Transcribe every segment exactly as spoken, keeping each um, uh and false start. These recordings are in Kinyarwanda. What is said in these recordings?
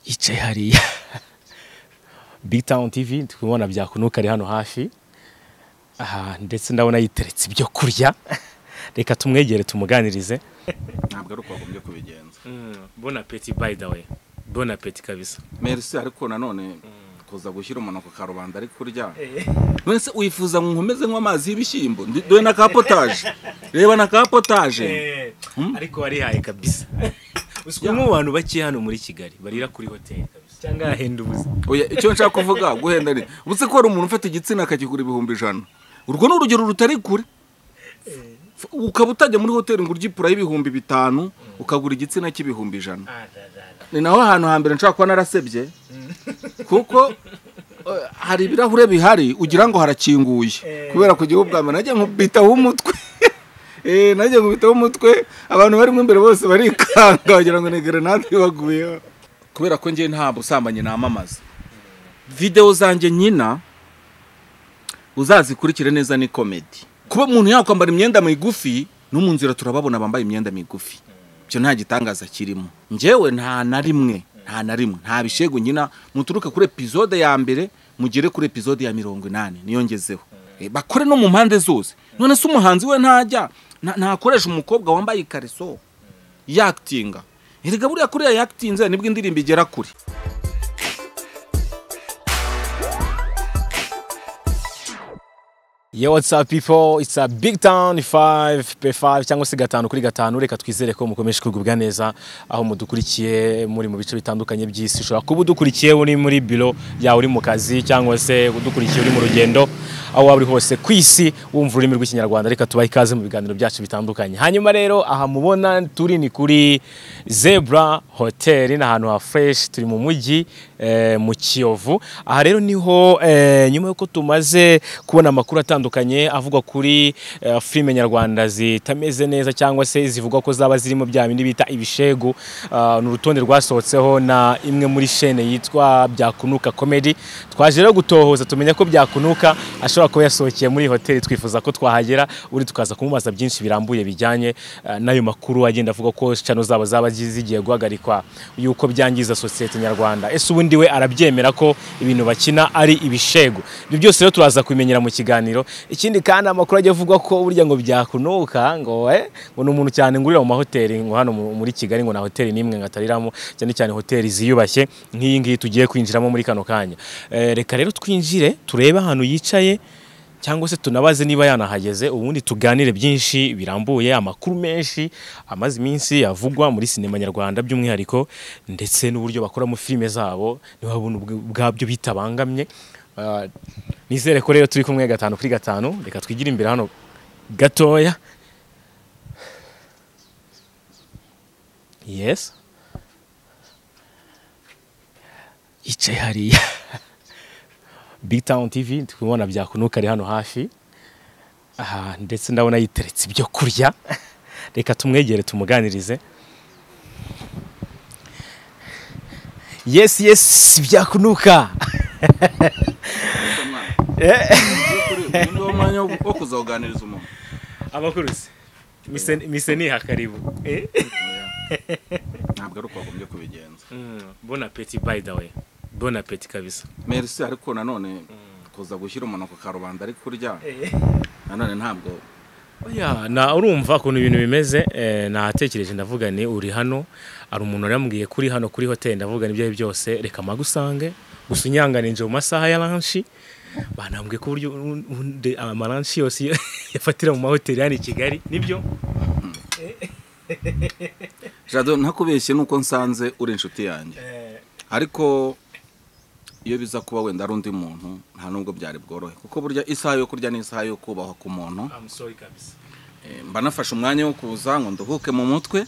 yicaye hariya BigTown T V tukubona Byakunuka ari hano hafi aha ndetse ndabona yiteretse ibyo kurya reka tumwegere tumuganirize ntabwo ari uko wagombye kubigenza. Bon appétit by the way. Bon appétit kabisa. Merci ariko nanone kuza gushyira umuntu ku karubanda ari kurya. None wifuza nkomeze nk'amazi y'ibishyimbo doye na kapotage. Reba na kapotage. Ariko wari haye kabisa. Uswe mu bantu baki hano muri Kigali barira kuri hotel kabisa. Cyangwa ahenda ubuze. Oya icyo nshaka kuvuga guhenda ni. Ubuse ko ari umuntu ufite igitsina akakigura ibihumbi ijana. Urwo ni urugero rutari kure. Ukaba utajya muri hoteli ngo urgipura y'ibihumbi bitanu ukagura igitsina cy'ibihumbi ijana. Ni naho ahantu hambere nshaka kuba narasebye kuko hari ibirahure bihari ugira ngo harakinguye kubera kugira ubwama najye nkubitaho umutwe eh najye nkubitaho umutwe abantu bari mu imbere bose barikanga bagira ngo ni grenade baguye kubera ko ngiye nta busambanye namamaza. Video zanjye nyina uzazikurikire neza ni comedy. Kuba umuntu yakwambara imyenda migufi no mu nzira turababona bambaye imyenda migufi. Byo nta gitangaza kirimo. Njewe nta na rimwe, nta na rimwe, nta bishegu nyina muturuka kuri episode ya mbere mugere kuri episode ya mirongo inani niyongezeho. E, bakore no mu mpande zose. None se umuhanzi we ntajya ntakoresha umukobwa wambaye ikariso yaktinga. Erega buriya kuri ya yaktinze nibwo indirimbo igera kuri. Yo, what's up people? It's a BigTown five P five cyangwa se gatanu kuri gatanu. Reka twizere ko mukomeje kugubwa neza aho mudukurikiye muri mu bice bitandukanye by'isi. Ushobora kuba udukurikiye uri muri biro ya uri mu kazi cyangwa se udukurikiye uri mu rugendo aho waburi hose kwisi wumva ururimi rw'ikinyarwanda. Reka tubaye ikaze mu biganiro byacu bitandukanye. Hanyuma rero aha mubona turi ni kuri Zebra Hotel na ahantu ha fresh turi mu mujyi eh, mu Kiyovu. Aha rero niho eh, nyuma yuko tumaze kubona amakuru atandukanye avugwa kuri uh, filime nyarwanda zitameze neza cyangwa se zivugwa ko zaba zirimo bya bindi bita ibishegu uh, n'urutonde rwasohotseho na imwe muri chaîne yitwa Byakunuka comedy. Twaje rero gutohoza tumenya ko Byakunuka ashobora kuba yasohokeye muri hotel. Twifuza ko twahagera uri tukaza kumubaza byinshi birambuye bijyanye uh, nayo makuru agenda avuga ko channel zabo zaba zigiye guhagarikwa yuko byangiza societe nyarwanda. Ese ubundi we arabyemera ko ibintu bakina ari ibishegu? Ibyo byose rero turaza kumenyera mu kiganiro. Ikindi kandi amakuru ajya avuga ko burya ngo Byakunuka ngo eh ngo n'umuntu cyane ngurira mu mahoteli ngo hano muri Kigali ngo na hoteli nimwe ngatariramo cyane cyane hoteli ziyubashye nk'iyi ngiyi tugiye kwinjiramo muri kano kanya. E, reka rero twinjire turebe ahantu yicaye cyangwa se tunabaze niba yanahageze ubundi tuganire byinshi birambuye amakuru menshi amazi iminsi yavugwa muri sinema nyarwanda by'umwihariko ndetse n'uburyo bakora mu filime zabo niba buntu bwabyo bitabangamye. Uh, nizere ko rero turi kumwe gatanu kuri gatanu. Reka twigira imbere hano gatoya. Yes. Yicaye hariya BigTown T V tukubona Byakunuka ari hano hafi aha ndetse ndabona yiteretse ibyo kurya reka tumwegere tumuganirize. Yes yes Byakunuka. Ndo mwanya wo kuzoganiriza umuntu. Abakuruzi. Mise mise ni hakaribu. Eh? Ntabwo ari uko wagombye kubigenza. Bon appétit by the way. Bon appétit kabisa. Merci ariko nanone kuza gushyira umuntu ku karubanda ari kurya. Nanone ntabwo. Oya na urumva kuntu ibintu bimeze eh, natekereje ndavuga ni uri hano ari umuntu yarambwiye kuri hano kuri hotel ndavuga ni byo byose reka magusange gusunyangana inje mu masaha ya lunch banambwiye ko buryo amaranchi yose yafatira mu mahoteli yani Kigali nibyo. Jado ntakubeshye nuko nsanze uri inshuti yanjye ariko iyo biza kuba wenda ari undi muntu nta nubwo byari bworohe kuko burya isaha yo kurya n'isaha yo kubaho ku muntu. I'm sorry kabisa. Mba nafashe umwanya wo kuza ngo nduhuke mu mutwe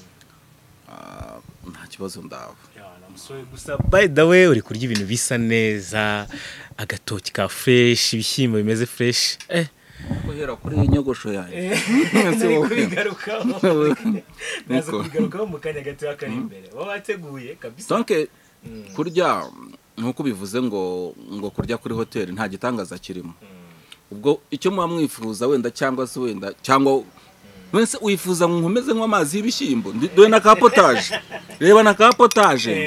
nta kibazo ndaho. Gusa by the way uri kurya ibintu bisa neza agatoki ka fresh ibishyimbo bimeze fresh eh guhera kuri inyogosho yawe nzi kubigarukaho nazo kubigarukaho mu kanya gato yakari imbere wowe wateguye kabisa. Donc kurya nkuko bivuze ngo ngo kurya kuri hotel nta gitangaza kirimo. Ubwo icyo muba mwifuza wenda cyangwa se wenda cyangwa none se wifuza nkomeze nk'amazi y'ibishyimbo doye na kapotage. Reba na kapotage.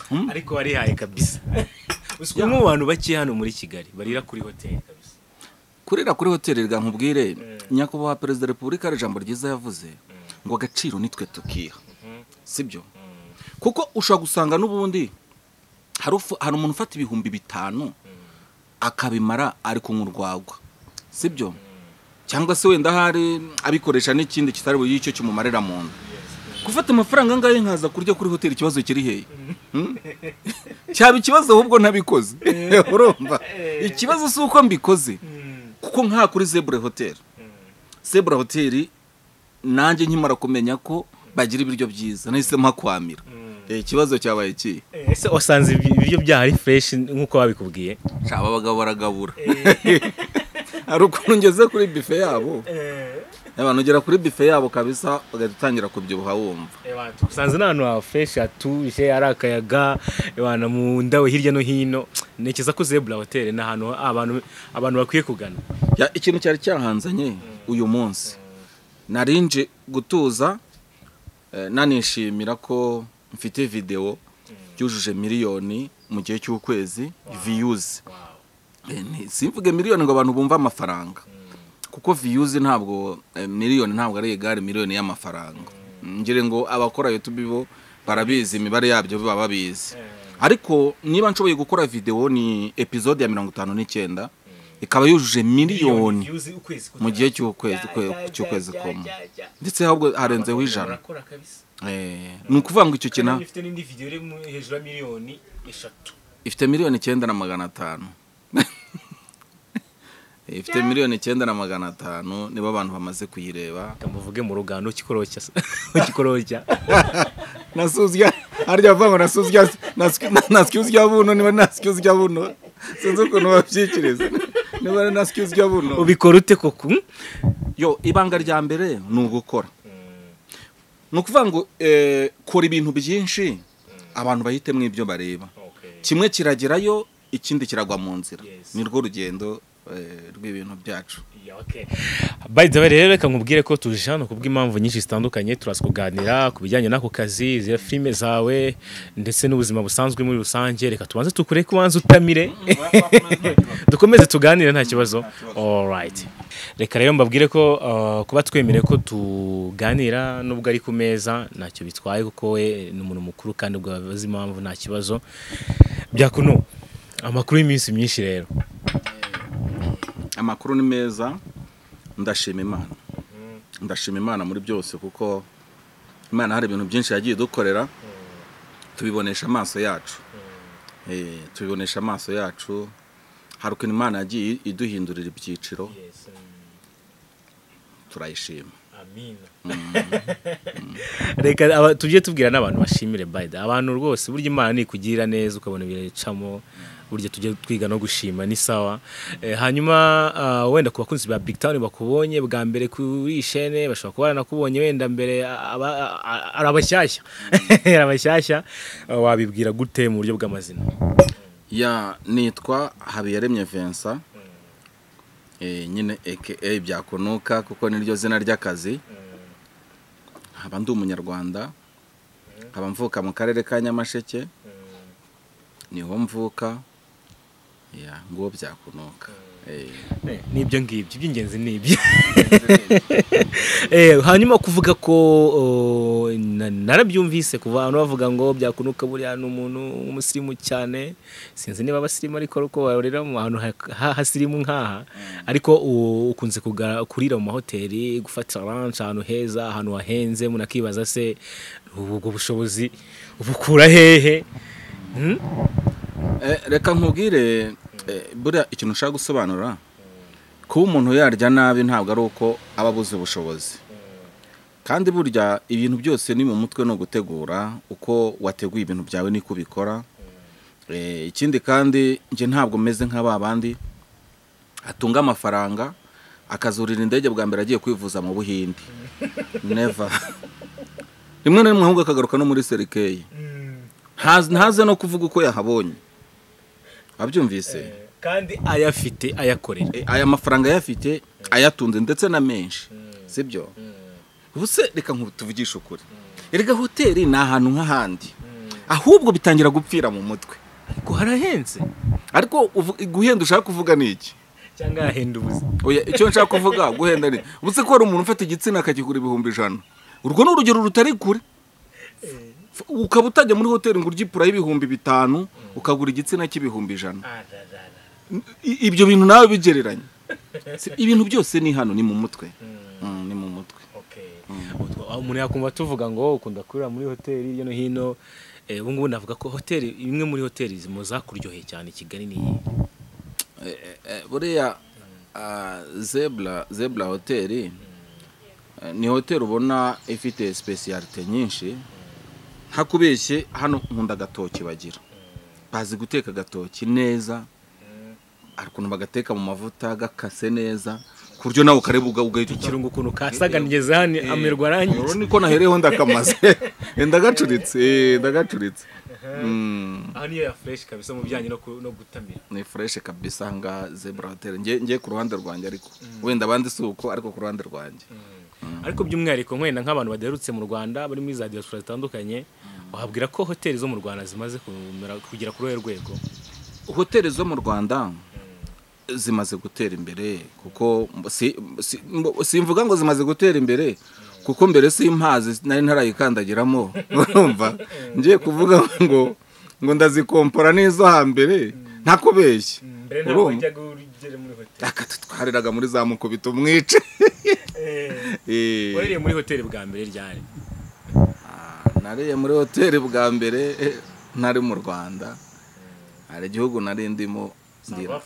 ariko warihaye kabisa. Uswe mu bantu bake hano muri Kigali barira kuri hoteli kabisa. Kurira kuri hoteli rega nkubwire nyakubahwa perezida repubulika ari jambo ryiza yavuze ngo agaciro nitwe tukiha. Sibyo? Kuko ushobora gusanga n'ubundi hari hari umuntu ufata ibihumbi bitanu akabimara ari kunyurwagwa. Sibyo? Cyangwa se wenda hari abikoresha n'ikindi kitari buri icyo cyumumarira mu nda. Gufata amafaranga ngaye nkaza kurya kuri hoteli ikibazo kiri hehe? Cyaba ikibazo ahubwo ntabikoze. Urumva? Ikibazo si uko mbikoze. Kuko nka kuri Zebra Hotel. Zebra Hotel nanjye nkimara kumenya ko bagira ibiryo byiza nahise mpakwamira. Eh ikibazo cyabaye ki? Ese wasanze ibiryo byahari fresh nkuko babikubwiye? Cyaba abagabo baragabura. Ari ukuntu ngeze kuri buffet yabo. Abantu ugera kuri buffet yabo kabisa bagatangira kubyibuha wumva. Abantu usanze n'ahantu ha fresh atuje arakayaga abantu mu ndawe hirya no hino. Nekeza ko Zebra Hotel n'ahantu abantu abantu bakwiye kugana. Ya ikintu cyari cyahanzanye uyu munsi. Narinje gutuza nanishimira ko mfite video yujuje miliyoni mu gihe cy'ukwezi views. Simvuge miliyoni ngo abantu bumva amafaranga. Kuko views ntabwo miliyoni ntabwo ari egare miliyoni y'amafaranga. Ngire ngo abakora YouTube bo barabizi imibare yabyo baba babizi. Ariko niba nshoboye gukora video ni episode ya mirongo itanu n'icyenda ikaba yujuje miliyoni mu gihe cy'ukwezi cy'ukwezi komwe. Ndetse ahubwo harenzeho ijana. Eh nukuvuga ngo icyo kina ifite n'indi video iri hejuru ya miliyoni eshatu. Ifite miliyoni icyenda na magana atanu. Ifite miliyoni icyenda na magana atanu nibo abantu bamaze kuyireba. Kamuvuge mu rugano kikorocya kikorocya. Nasuzya harya vango nasuzya naskuzya buno niba naskuzya buno. Sinzi ukuntu babyikiriza. Niba naskuzya buno. Ubikora ute koko? Yo ibanga rya mbere ni ugukora. Nukuvuga ngo eh kora ibintu byinshi abantu bahitemwe ibyo bareba. Kimwe kiragerayo ikindi kiragwa mu nzira. Ni rwo rugendo rw'ibintu byacu. Okay. By the way rero reka nkubwire ko tuje hano kubw'impamvu nyinshi zitandukanye turaskuganira kubijyanye nako kazi zira filme zawe ndetse n'ubuzima busanzwe muri rusange. Reka tubanze tukure kubanza utamire dukomeze tuganire nta kibazo. All right. Reka rero mbabwire ko uh, kuba twemere ko tuganira nubwo ari ku meza ntacyo bitwaye kuko we ni umuntu mukuru kandi ubwo bazi impamvu nta kibazo. Byakunuka amakuru y'iminsi myinshi rero. Amakuru ni meza ndashima Imana. Ndashima Imana muri byose kuko Imana hari ibintu byinshi yagiye dukorera tubibonesha amaso yacu. Eh tubibonesha amaso yacu haruko Imana yagiye iduhindurira ibyiciro. Turayishima. Amin. Reka tujye tubwira n'abantu bashimire Biden. Abantu rwose burya Imana ni kugira neza ukabona biracamo burya tujye twiga no gushima ni sawa. Eh, hanyuma uh, wenda ku bakunzi ba BigTown bakubonye bwa mbere kuri chaîne bashobora kuba nakubonye wenda mbere arabashyashya. Arabashyashya uh, wabibwira gute mu buryo bw'amazina? Ya nitwa Habiyaremye Vincent. Eh nyine aka Byakunuka kuko niryo zina ry'akazi. Haba ndi umunyarwanda. Haba mvuka mu karere ka Nyamasheke. Niho mvuka. Ya ngo Byakunuka. Eh nibyo ngibyo by'ingenzi nibyo. Eh hanyuma kuvuga ko narabyumvise kuva abantu bavuga ngo Byakunuka buri hano umuntu umusirimu cyane. Sinzi niba abasirimu ariko uko barorera mu hantu hasirimu nkaha ariko ukunze kurira mu mahoteli gufata lunch ahantu heza ahantu hahenze munakibaza se ubwo bushobozi ubukura hehe? Hmm? Eh reka nkubwire buriya ikintu ushaka gusobanura ko umuntu yarya nabi ntabwo ari uko ababuze ubushobozi. Kandi burya ibintu byose ni mu mutwe no gutegura uko wateguye ibintu byawe niko ubikora. Eh ikindi kandi nje ntabwo meze nk'aba bandi atunga amafaranga akazurira indege bwa mbere agiye kwivuza mu Buhindi. Never. Rimwe na rimwe ahubwo akagaruka no muri Serikeye. Ntaze no kuvuga uko yahabonye. Abyumvise eh, kandi ayafite ayakorera. Eh, aya mafaranga yafite ayatunze ndetse na menshi. Mm. Sibyo? Mm. Ubuse reka nkutuvugisha ukuri. Mm. Erega hoteli na ahantu nk'ahandi. Mm. ahubwo bitangira gupfira mu mutwe ariko harahenze ariko guhenda ushaka kuvuga ni iki cyangwa hahenda ubuzima oya icyo nshaka kuvuga guhenda ni ubuse ko ari umuntu ufata igitsina akakigura ibihumbi ijana urwo ni urugero rutari kure ukaba utajya muri hoteli ngo urye ipura y'ibihumbi bitanu ukagura igitsina cy'ibihumbi ijana ibyo bintu nawe bigereranye ibintu byose ni hano ni mu mutwe ni mu mutwe umuntu yakumva tuvuga ngo ukunda kurira muri hoteli hirya no hino ubu ngubu navuga ko hoteli imwe muri hoteli mu zakuryoheye cyane Kigali ni iyi buriya zebra zebra hoteli ni hoteli ubona ifite specialite nyinshi hakubeshye hano nkunda agatoki bagira bazi guteka agatoki neza ariko bagateka mu mavuta gakase neza kuryo nawe kareba ugahita ikirungo kuno kasaganigeze hano amerwa rangi niko nahereho ndakamaze ndagacuritse ndagacuritse aha niyo ya fresh kabisa mu bijyanye no no gutamira ni fresh kabisa nga zebra hotel nge nge ku ruhande rwanjye ariko wenda abandi suko ariko ku ruhande rwanjye ariko by'umwihariko nkwenda nk'abantu baderutse mu Rwanda bari muri za diaspora zitandukanye wahabwira ko hoteli zo mu Rwanda zimaze kugira ku ruhe rwego hoteli zo mu Rwanda zimaze gutera imbere kuko simvuga ngo zimaze gutera imbere kuko mbere simpazi nari ntarayikandagiramo urumva ngiye kuvuga ngo ngo ndazikompora n'izo hambere ntakubeshye urumva akatutwariraga muri za mukubito mwice eh wariye muri hoteli bwa mbere ryari nariye muri hoteli bwa mbere ntari mu Rwanda hari igihugu nari ndimo ndira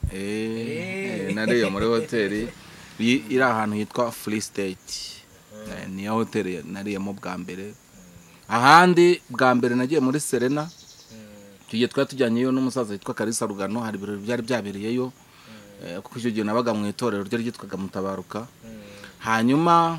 eh nariye muri hoteli iri ahantu hitwa Free State ni hoteli nariyemo bwa mbere ahandi bwa mbere nagiye muri Serena tugiye twatujyanyeyo n'umusaza witwa Karisa Rugano hari ibirori byari byabereyeyo kuko icyo gihe nabaga mu itorero ryo ryitwaga Mutabaruka hanyuma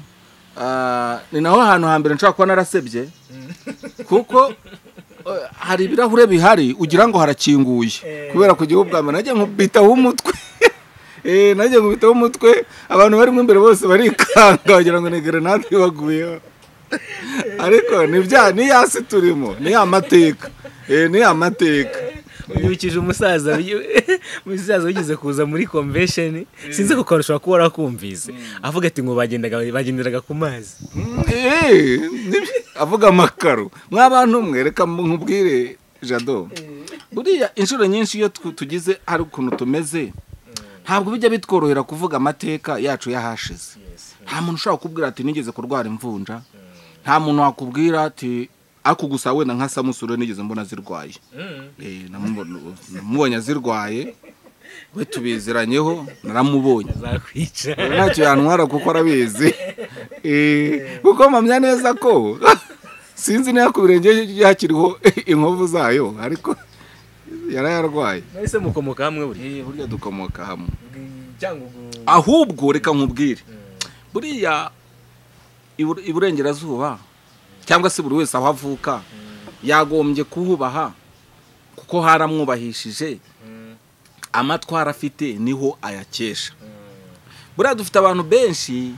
ni naho ahantu hambere nshaka kuba narasebye kuko hari ibirahure bihari ugira ngo harakinguye kubera ku gihugu bwa mbere nagiye nkubitaho umutwe eh nagiye nkubitaho umutwe abantu bari mu imbere bose barikanga bagira ngo ni grenade baguyeho ariko ni bya ni yasi turimo ni amateka eh ni amateka yibikije umusaza umusaza ugize kuza muri convention sinzi ko karusha kuba rakumvise avuga ati ngo bagendaga bagenderaga ku mazi eh avuga amakaro mwabantu mwereka nkubwire Jado buriya inshuro nyinshi iyo tugize ari ukuntu tumeze ntabwo bijya bitworohera kuvuga amateka yacu yahashize nta muntu ushaka kubwira ati nigeze kurwara imvunja nta muntu wakubwira ati ako gusa wenda nka Samusure nigeze mbona zirwaye eh namubonye zirwaye we tubiziranyeho naramubonye zakwica ntacyo yantwara kuko arabizi eh kuko mpamya neza ko sinzi niya ku birenge yakiriho inkovu zayo ariko yarayarwaye nahise mukomoka hamwe buri eh burya dukomoka hamwe cyangwa ahubwo reka nkubwire buriya iburengerazuba cyangwa se buri wese aho avuka yagombye kuhubaha kuko haramwubahishije amatwara afite niho ayakesha buriya dufite abantu benshi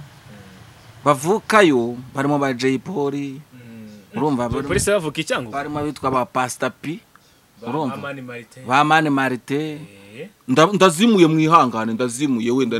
bavukayo barimo ba Jay Polly urumva polisi bavuka icyango barimo bitwa ba Pastor P urumva Mani Marite ba Mani Marite ndazimuye mwihangane ndazimuye wenda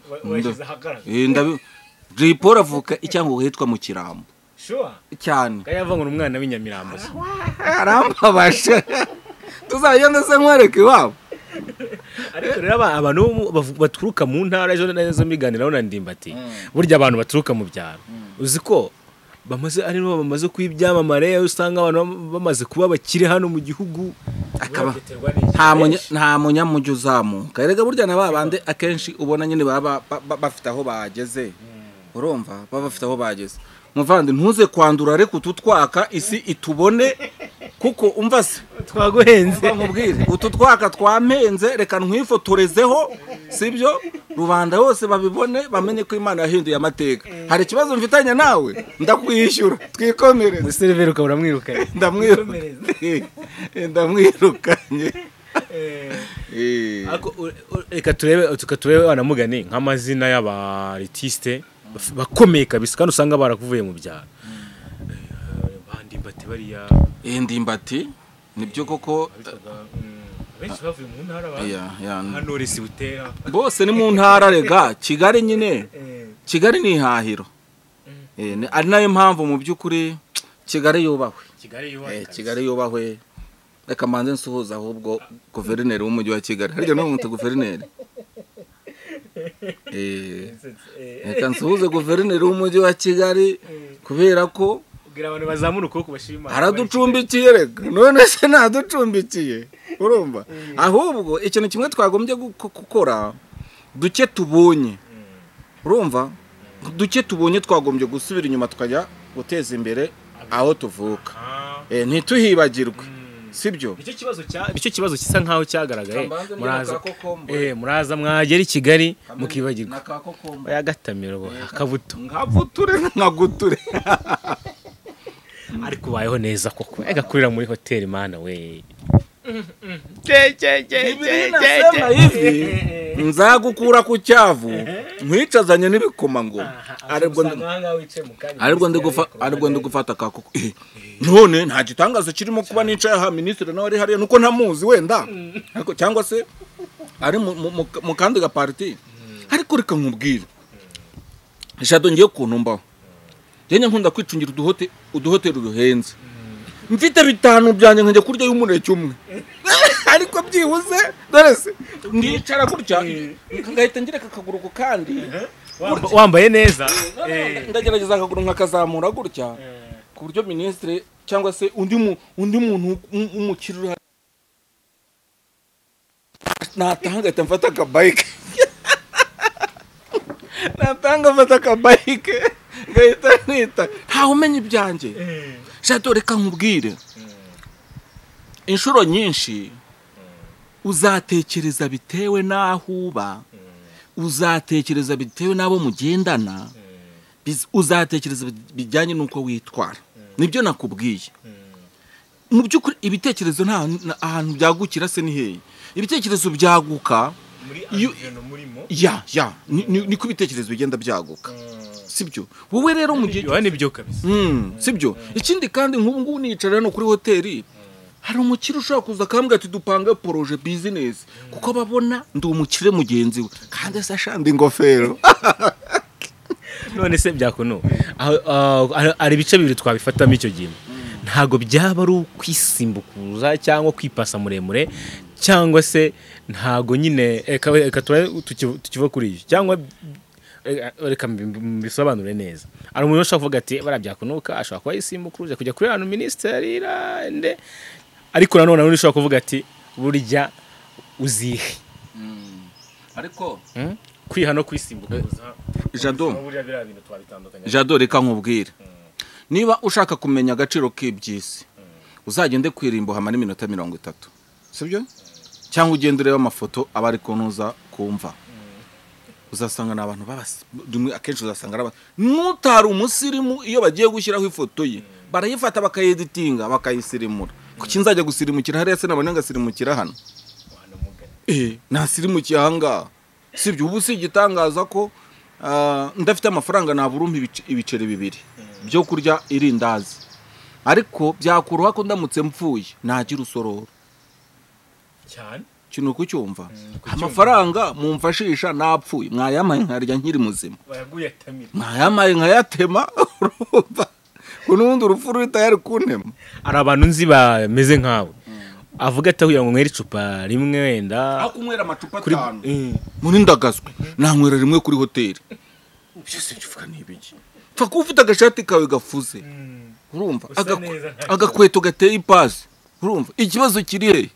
ndabi Jay Polly avuka icyango hitwa mu Kirambo sure cyane kayava ngo umwana w'inyamirambo arampabasha tuzagenda se nkwereke wabo ariko rero abantu baturuka mu ntara ejo nazo miganiraho na Ndimbati burya abantu baturuka mu byaro uzi ko bamaze ari no bamaze kwibyamamare usanga abantu bamaze kuba bakiri hano mu gihugu akaba nta munya nta munyamujyo uzamuka erega burya na babande akenshi ubona nyine baba bafite aho bageze urumva baba bafite aho bageze muvandi ntuze kwandura reka ututwaka isi itubone kuko umva se twaguhenze nkubwire ututwaka twampenze reka ntwifotorezeho sibyo rubanda hose babibone bamenye ko Imana yahinduye amateka hari ikibazo mfitanye nawe ndakwishyura twikomereze seriveri ukabura mwirukanye ndamwirukanye ndamwirukanye eh ako reka turebe tukaturebe banamugane nk'amazina y'abartiste bakomeye kabisa kandi usanga barakuvuye mu byaro bandi mbati bariya eh ndimbati nibyo koko benshi bavuye mu ntara ba hano resi butera bose ni mu ntara rega Kigali nyine Kigali ni ihahiro eh ari nayo mpamvu mu by'ukuri Kigali yubahwe Kigali yubahwe Kigali yubahwe reka manze nsuhuza ahubwo guverineri w'umujyi wa Kigali harya no mwita guverineri eh reka nsuhuze guverineri w'umujyi wa Kigali kubera ko kugira abantu bazamura uko kubashima araducumbikiye rega none se naducumbikiye urumva ahubwo ikintu kimwe twagombye gukora duke tubonye urumva duke tubonye twagombye gusubira inyuma tukajya guteza imbere aho tuvuka eh ntituhibagirwe sibyo icyo kibazo cya icyo kibazo kisa nkaho cyagaragaye muraza eh muraza mwagera i Kigali mukibagirwa yagatamiro akabuto nkavuture nkaguture ariko bayeho neza koko agakurira muri hotel mana we nzagukura ku cyavu nkwicazanye n'ibikoma ngo aribwo aribwo ndigufa aribwo ndigufata kako none nta gitangazo kirimo kuba nicaye aha ministre nawe ari hariya nuko ntamuzi wenda ariko cyangwa se ari mu kandi ga party ariko reka nkubwire jado ngiye kuntumbaho Jenya nkunda kwicungira uduhote uduhotero ruhenze mfite bitanu byanye nkajya kurya y'umuneke umwe ariko byibuze dore se ndicara kurya ngahita ngira kakaguruko kandi wambaye neza ndagerageza akaguru nkakazamura gutya ku buryo ministre cyangwa se undi mu undi muntu umukirira natanga tamfata ka bike natanga mfata ka bike ngahita nita nta umenye ibyanjye jado reka nkubwire inshuro nyinshi uzatekereza bitewe n'aho uba uzatekereza bitewe n'abo mugendana uzatekereza bijyanye n'uko witwara nibyo nakubwiye mu by'ukuri ibitekerezo nta ahantu byagukira se ni hehe ibitekerezo byaguka ya ya niko ibitekerezo bigenda byaguka sibyo wowe rero mu gihe yohani byo kabisa mm sibyo ikindi kandi nk'ubu ngubu nicara hano kuri hoteli hari umukire ushaka kuza kambwa ati dupange projet business kuko babona ndi umukire mugenzi we kandi se ashanda ingofero none se byakunu ari bice bibiri twabifatamo icyo gihe ntago byaba ari ukwisimbukuza cyangwa kwipasa muremure cyangwa se ntago nyine eka tukiva kuri iyo cyangwa reka mbisobanure neza ari umuntu ushaka kuvuga ati barabyakunuka ashaka kuba yisimbukuruze kujya kuri hano ministeri rande ariko nanone umuntu ushaka kuvuga ati burya uzihe ariko kwiha no kwisimbukuruza jado jado reka nkubwire niba ushaka kumenya agaciro k'ibyisi uzagende kwirimbo hamara iminota mirongo itatu sibyo cyangwa ugende ureba amafoto abari kunuza kumva uzasanga nabantu babasi dumwe akenshi uzasanga araba nutari umusirimu iyo bagiye gushyiraho ifoto ye barayifata bakayeditinga bakayisirimura kuki nzajya gusirimukira hariya se nabone ngasirimukira hano eh nasirimukiye hanga sibyo ubu si igitangaza ko ndafite amafaranga naburumpa ibiceri bibiri byo kurya irindazi ariko byakuruha ko ndamutse mpfuye nagira usororo cyane kino kucyumva amafaranga mumfashisha napfuye mwayamaye nkarya nkiri muzima mwayamaye nkayatema urumva kunundi urupfu ruhita yari kuntema ari abantu nzi bameze nkawe avuga ati kugira ngo mwere icupa rimwe wenda akunywera amacupa atanu muri ndagazwe nanywera rimwe kuri hoteli byose bivuga nibiki pfa ko ufite agashati kawe gafuze urumva agakweto gateye ipasi urumva ikibazo kiri he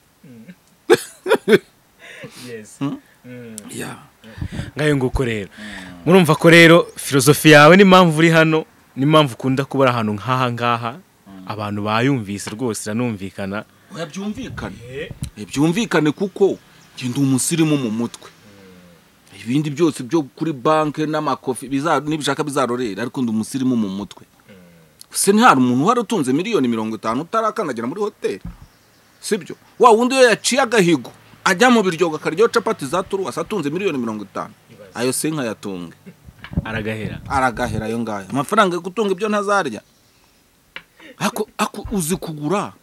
yes yeah ngayo nguko rero murumva ko rero filosofi yawe ni mpamvu uri hano ni mpamvu ukunda kubara ahantu nkaha ngaha abantu bayumvise rwose ranumvikana yabyumvikane byumvikane kuko ngenda umusirimu mu mutwe ibindi byose byo kuri banke n'amakofi bizaro nibishaka bizarorera ariko ndi umusirimu mu mutwe se ntihari umuntu wari utunze miliyoni mirongo itanu utarakandagira muri hoteli sibyo wa wundi yo yaciye agahigo ajya mu biryoga karyo capati zaturu asatunze miliyoni mirongo itanu ayo se nka yatunge aragahera aragahera yo ngaye amafaranga yo gutunga ibyo ntazarya ako ako uzi kugura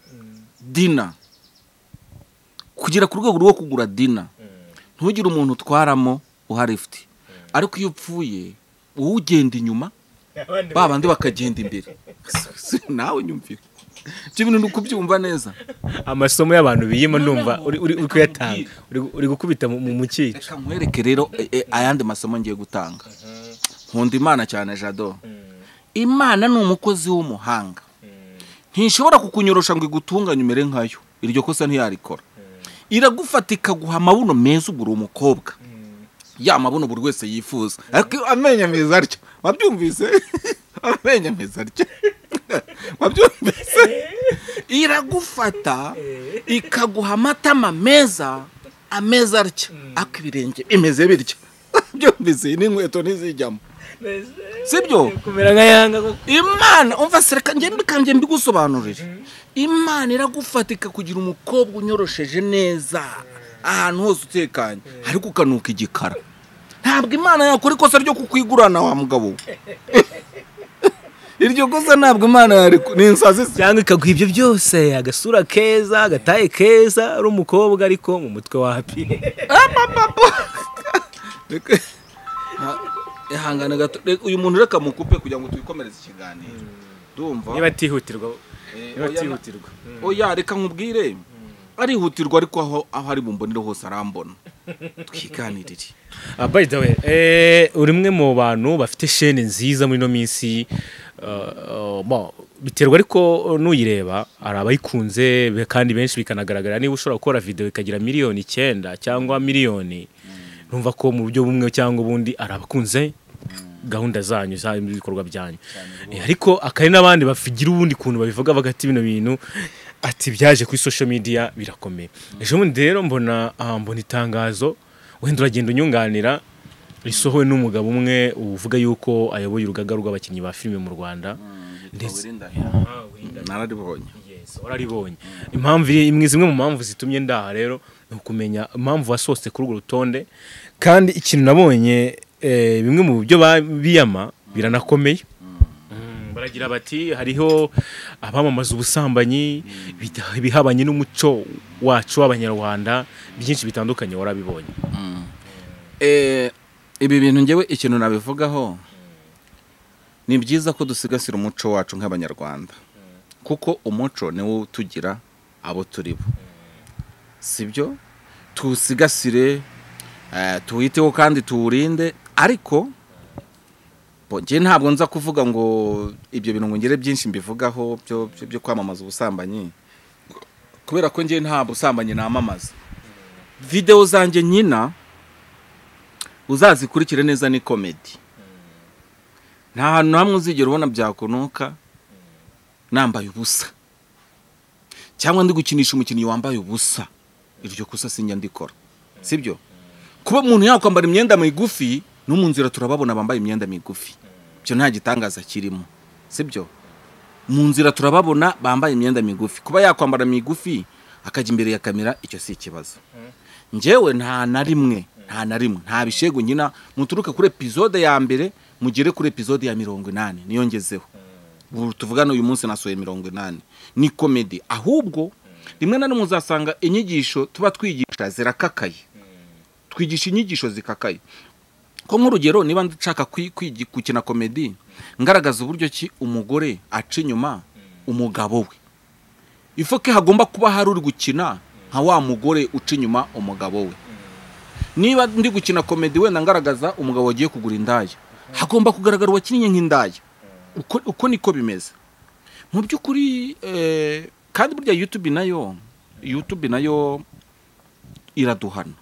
dina kugira ku rwego rwo kugura dina ntugire umuntu utwaramo uharifite ariko iyo upfuye wowe ugenda inyuma babandi bakagenda imbere nawe nyumvira cyo bintu nukubyumva neza amasomo y'abantu biyima ndumva uri uri kuyatanga uri gukubita mu mukiki reka nkwereke rero ayandi masomo ngiye gutanga nkunda Imana cyane Jado Imana ni umukozi w'umuhanga ntishobora kukunyorosha ngo igutunganye umere nkayo iryo kosa ntiyarikora iragufata ikaguha amabuno meza ubura umukobwa ya mabuno buri wese yifuza ariko amenya meza aryo wabyumvise amenya meza aryo wabyumvise iragufata ikaguha amatama meza ameza aryo ariko ibirenge imeze biryo wabyumvise n'inkweto ntizijyamo sibyo kumera nka yanga Imana umva sereka nge mbikanje mbigusobanurire Imana iragufatika kugira umukobwa unyorosheje neza ahantu hose utekanye ariko ukanuka igikara ntabwo Imana yakora ikosa ryo kukwigurana wa mugabo iryo kosa ntabwo Imana yari n'insazi cyangwa ikaguha ibyo byose agasura keza agataye keza ari umukobwa ariko mu mutwe wa happy ehangana gato uyu muntu reka mukupe kugira ngo twikomereze ikiganiro ndumva niba tihutirwa niba tihutirwa oya reka nkubwire arihutirwa ariko aho aho ari bumbonire hose arambona twiganirire. Ah, by the way eh urimwe mu bantu bafite chaîne nziza muri no minsi uh, bon biterwa ariko nuyireba arabayikunze kandi benshi bikanagaragara niba ushobora gukora video ikagira miliyoni icyenda cyangwa miliyoni numva ko mu buryo bumwe cyangwa ubundi arabakunze gahunda zanyu za ibikorwa byanyu ariko akari nabandi bafigira ubundi kuntu babivuga bagati bino bintu ati byaje kuri social media birakomeye ejo mundi rero mbona mbona itangazo wenda uragenda unyunganira risohowe n'umugabo umwe uvuga yuko ayoboye urugaga rw'abakinnyi ba filime mu Rwanda ndetse nararibonye yes wararibonye impamvu imwe zimwe mu mpamvu zitumye ndaha rero ukumenya impamvu wasose kuri urwo rutonde kandi ikintu nabonye eh, bimwe mu byo biyama biranakomeye baragira bati hariho abamamaza ubusambanyi bihabanye n'umuco wacu w'abanyarwanda byinshi bitandukanye warabibonye eh ibi bintu ngewe ikintu nabivugaho ni byiza ko dusigasira umuco wacu nk'abanyarwanda kuko umuco niwo tugira abo turibo sibyo tusigasire eh tuwiteho kandi tuwurinde ariko bonje ntabwo nza kuvuga ngo ibyo bintu ngere byinshi mbivugaho byo byo kwamamaza ubusambanyi kubera ko ngiye nta busambanyi namamaza video zanje nyina uzazikurikire neza ni comedy nta hantu hamwe uzigera ubona Byakunuka nambaye ubusa cyangwa ndi gukinisha umukinnyi wambaye ubusa iryo kosa sinjya ndikora sibyo kuba umuntu yakwambara imyenda migufi no mu nzira turababona bambaye imyenda migufi byo nta gitangaza kirimo sibyo mu nzira turababona bambaye imyenda migufi kuba yakwambara migufi akajya imbere ya kamera icyo si ikibazo njewe nta na rimwe nta na rimwe nta bishegu nyina muturuka kuri episode ya mbere mugere kuri episode ya mirongo inani niyo ngezeho ubu tuvugana uyu munsi nasoye mirongo inani ni comedy ahubwo rimwe na rimwe uzasanga inyigisho tuba twigisha zirakakaye twigisha inyigisho zikakaye ko nk'urugero niba ndashaka kwigikina comedy ngaragaza uburyo ki umugore aca inyuma umugabo we ifoke hagomba kuba hari uri gukina nka wa mugore uca inyuma umugabo we niba ndi gukina comedy wenda ngaragaza umugabo wagiye kugura indaya hagomba kugaragara wakinnye nk'indaya uko uko niko bimeze mu byukuri eh kandi burya YouTube nayo YouTube nayo iraduhana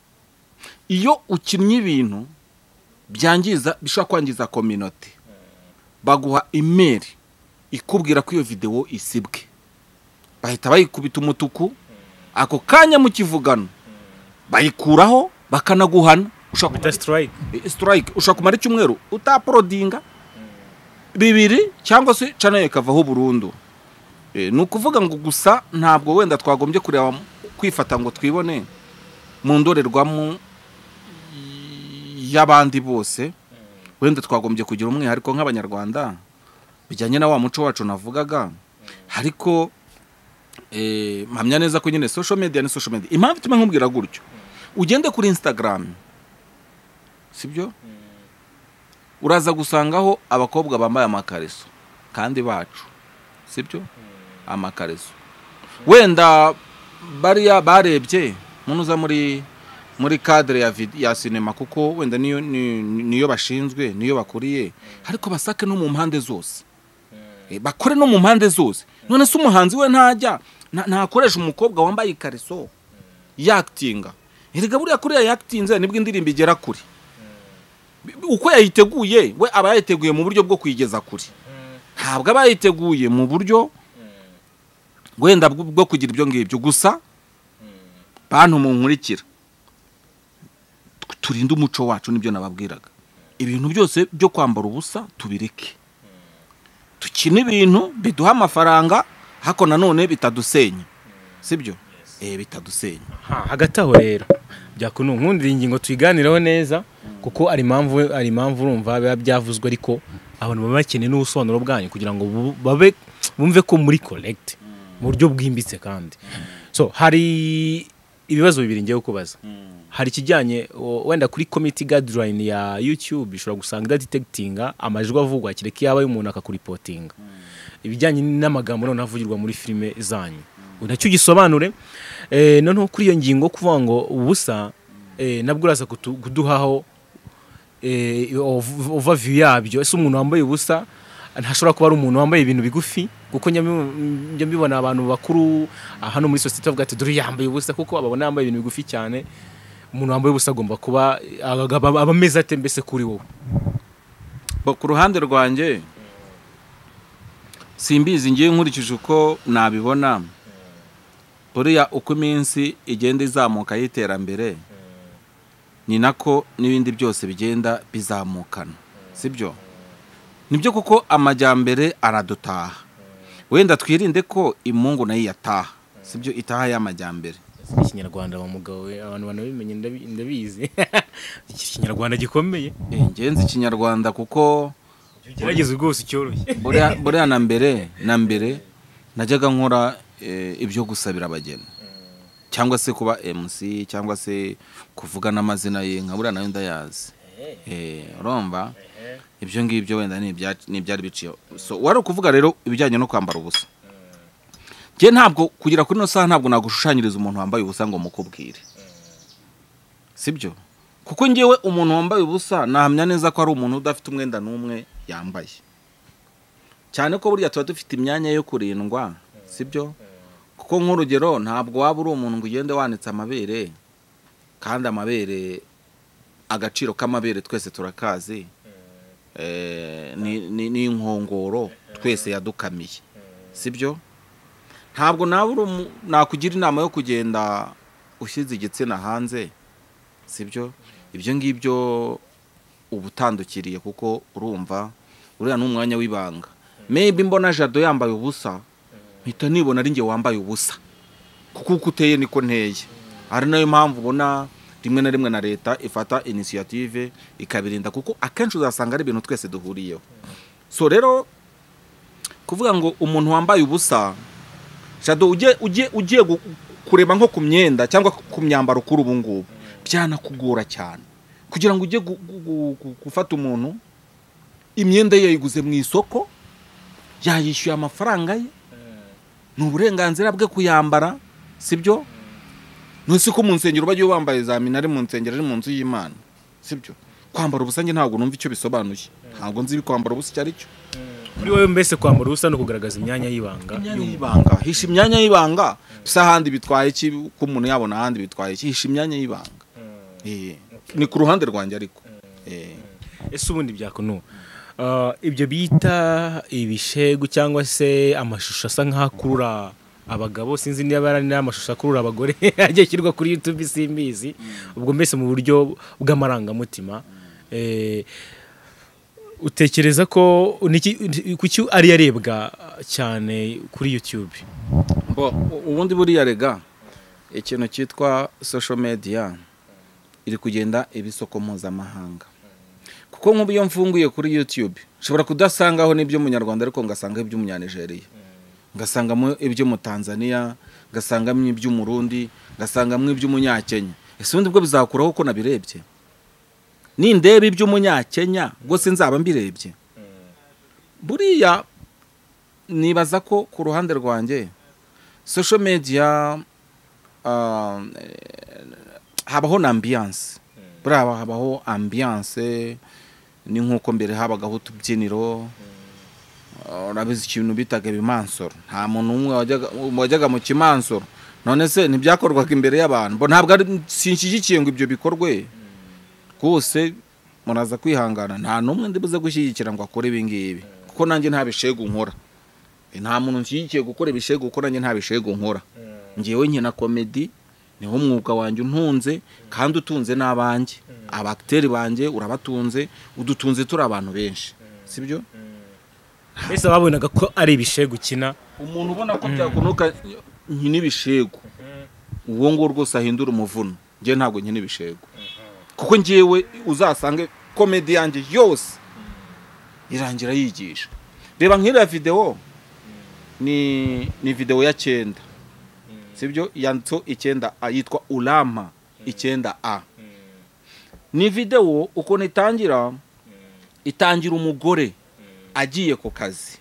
iyo ukinnye ibintu byangiza bishaka kwangiza community baguha email ikubwira ko iyo video isibwe bahita bayikubita umutuku ako kanya mu kivugano bayikuraho bakanaguhana ushaka strike strike ushaka kumara icyumweru utaprodinga bibiri cyangwa se channel ikavaho burundu eh nukuvuga ngo gusa ntabwo wenda twagombye kureba kwifata ngo twibone mu ndorerwamo y'abandi bose wenda twagombye kugira umwe ariko nk'abanyarwanda bijyanye na wa muco wacu navugaga ariko eh mpamya neza ko nyine social media ni social media. Impamvu ituma nkubwira gutyo, ugende kuri Instagram sibyo, uraza gusangaho abakobwa bambaye amakariso kandi bacu sibyo, amakariso wenda bariya barebye munuza muri muri cadre ya ya cinema, kuko wenda niyo niyo bashinzwe niyo bakuriye, ariko basake no mu mpande zose, e, bakore no mu mpande zose. None se umuhanzi we ntajya ntakoresha umukobwa wambaye ikariso yaktinga, erega buriya kuri yaktinze nibwo indirimbo igera kuri, uko yayiteguye we aba yayiteguye mu buryo bwo kwigeza kuri, ntabwo aba yayiteguye mu buryo wenda bwo kugira ibyo ngibyo. Gusa bantu mu nkurikira turinde umuco wacu, nibyo nababwiraga, ibintu byose byo kwambara ubusa tubireke, tukine ibintu biduha amafaranga hako nanone bitadusenya sibyo, eh bitadusenya. Ha hagati aho rero Byakunu nkundira ingingo tuyiganireho neza, kuko ari impamvu ari impamvu urumva biba byavuzwe, ariko abantu baba bakeneye n'ubusobanuro bwanyu kugira ngo babe bumve ko muri correct mu buryo bwimbitse. Kandi so hari ibibazo bibiri ngiye kubaza. Hari kijyanye wenda kuri community guideline ya YouTube bishobora gusanga detectinga amajwi avugwa kireke yaba y'umuntu akakuripotinga, ibijyanye n'amagambo none avugirwa muri filime zanyu, unacyo gisobanure. Eh none kuri iyo ngingo kuvuga ngo ubusa eh nabwo uraza kuduhaho eh overview yabyo. Ese umuntu wambaye ubusa ntashobora kuba ari umuntu wambaye ibintu bigufi, kuko njya mbibona abantu bakuru hano muri society bavuga ati dore yambaye ubusa, kuko ababona yambaye ibintu bigufi cyane. Umuntu wambaye ubusa agomba kuba abameze ate mbese kuri wowe? Ku ruhande rwanjye simbizi, ngiye nkurikije uko nabibona, buriya uko iminsi igenda izamuka y'iterambere ni nako n'ibindi byose bigenda bizamukana sibyo. Nibyo kuko amajyambere aradutaha, wenda twirinde ko imungu nayo yataha sibyo, itaha y'amajyambere. Ikinyarwanda wa mugabo we abantu banabimenye ndabizi ikinyarwanda gikomeye. Eh ngenzi ikinyarwanda kuko gerageza rwose cyoroshye. Buriya buriya na mbere na mbere najyaga nkora ibyo gusabira abageni, cyangwa se kuba M C, cyangwa se kuvuga n'amazina ye nka buriya nayo ndayazi. Eh urumva ibyo ngibyo wenda ni ibyari biciye. So wari kuvuga rero ibijyanye no kwambara ubusa, je ntabwo kugira kuri no saha ntabwo nagushushanyiriza umuntu wambaye ubusa ngo mukubwire sibyo, kuko ngewe umuntu wambaye ubusa nahamya neza ko ari umuntu udafite umwenda n'umwe yambaye, cyane ko buriya tuba dufite imyanya yo kurindwa sibyo. Kuko nk'urugero ntabwo waba uri umuntu ngo ugende wanitse amabere, kandi amabere agaciro k'amabere twese turakazi, eh ni ni inkongoro twese yadukamiye sibyo. Ntabwo nabura nakugira inama yo kugenda ushyize igitsina hanze sibyo. Ibyo ngibyo ubutandukiriye, kuko urumva uriya n'umwanya w'ibanga. Maybe mbona Jado yambaye ubusa mpita nibona ari nge wambaye ubusa, kuko uko uteye niko nteye. Ari nayo mpamvu ubona rimwe na rimwe na leta ifata initiative ikabirinda, kuko akenshi uzasanga ari ibintu twese duhuriyeho. So rero kuvuga ngo umuntu wambaye ubusa, Jado uje uje ugiye kureba nko ku myenda cyangwa ku myambaro kuri ubu ngubu byanakugora cyane, kugira ngo ujye gufata umuntu imyenda ye yiguze mu isoko yayishyuye amafaranga ye, ni uburenganzira bwe kuyambara sibyo. Nusi ko mu nsengero bajye bambaye za minari mu nsengero ari mu nzu y'Imana sibyo. Kwambara ubusa nge ntabwo numva icyo bisobanuye, ntabwo nzi kwambara ubusa cyari cyo. Kuri wowe mbese kwambara ubusa no kugaragaza imyanya y'ibanga, y'ibanga hisha imyanya y'ibanga. Bisa handi bitwaye iki ko umuntu yabona handi bitwaye iki, hisha imyanya y'ibanga. Eh ni ku ruhande rwanjye ariko. Eh ese ubundi Byakunu uh, ibyo bita ibishegu cyangwa se amashusho asa nk'akurura abagabo, sinzi niba ari n'amashusho akurura abagore agiye kirwa kuri YouTube simbizi, ubwo mbese mu buryo bw'amarangamutima, eh utekereza ko kuki ari yarebwa cyane kuri YouTube? Bo ubundi buriya rega ikintu cyitwa social media iri kugenda ibisoko mpuzamahanga, kuko nk'ubu iyo mfunguye kuri YouTube nshobora kudasangaho n'ibyo munyarwanda ariko ngasanga ibyo umunyanigeriya, ngasangamo ibyo mu Tanzania, ngasangamo ibyo mu Burundi, ngasangamo ibyo mu Nyakenya. Ese ubundi bwo bizakuraho ko nabirebye? Nindeba ibyo mu Nyakenya rwose nzaba mbirebye. Buriya nibaza ko ku ruhande rwanjye social media uh, habaho na ambiance. Buriya habaho ambiance, ni nkuko mbere habagaho utubyiniro, urabizi ikintu bitaga ibimansoro. Nta muntu umwe wajyaga wajyaga mu kimansoro. None se ntibyakorwaga imbere y'abantu? Bo ntabwo sinshyigikiye ngo ibyo bikorwe. Kose muraza kwihangana, nta numwe ndibuze gushyigikira ngo akore ibi ngibi, kuko nanjye nta bishegu nkora. Nta muntu nshyigikiye gukora ibishegu kuko nanjye nta bishegu nkora. Ngewe nkina comedy, niho umwuga wanjye untunze, kandi utunze n'abanjye. Abakteri banjye urabatunze, udutunze turi abantu benshi, sibyo? Mbese babonaga ko ari ibishegu kina. Umuntu ubona ko byakunuka nkina ibishegu, uwo ngo rwose ahindura umuvuno. Ngewe ntabwo nkina ibishegu, kuko ngewe uzasange comedy yanjye yose irangira yigisha. Reba nk'iriya video ni ni video ya cyenda, sibyo? Yanditso icyenda a, yitwa Ulama icyenda a. Ni video uko nitangira, itangira umugore agiye ku kazi,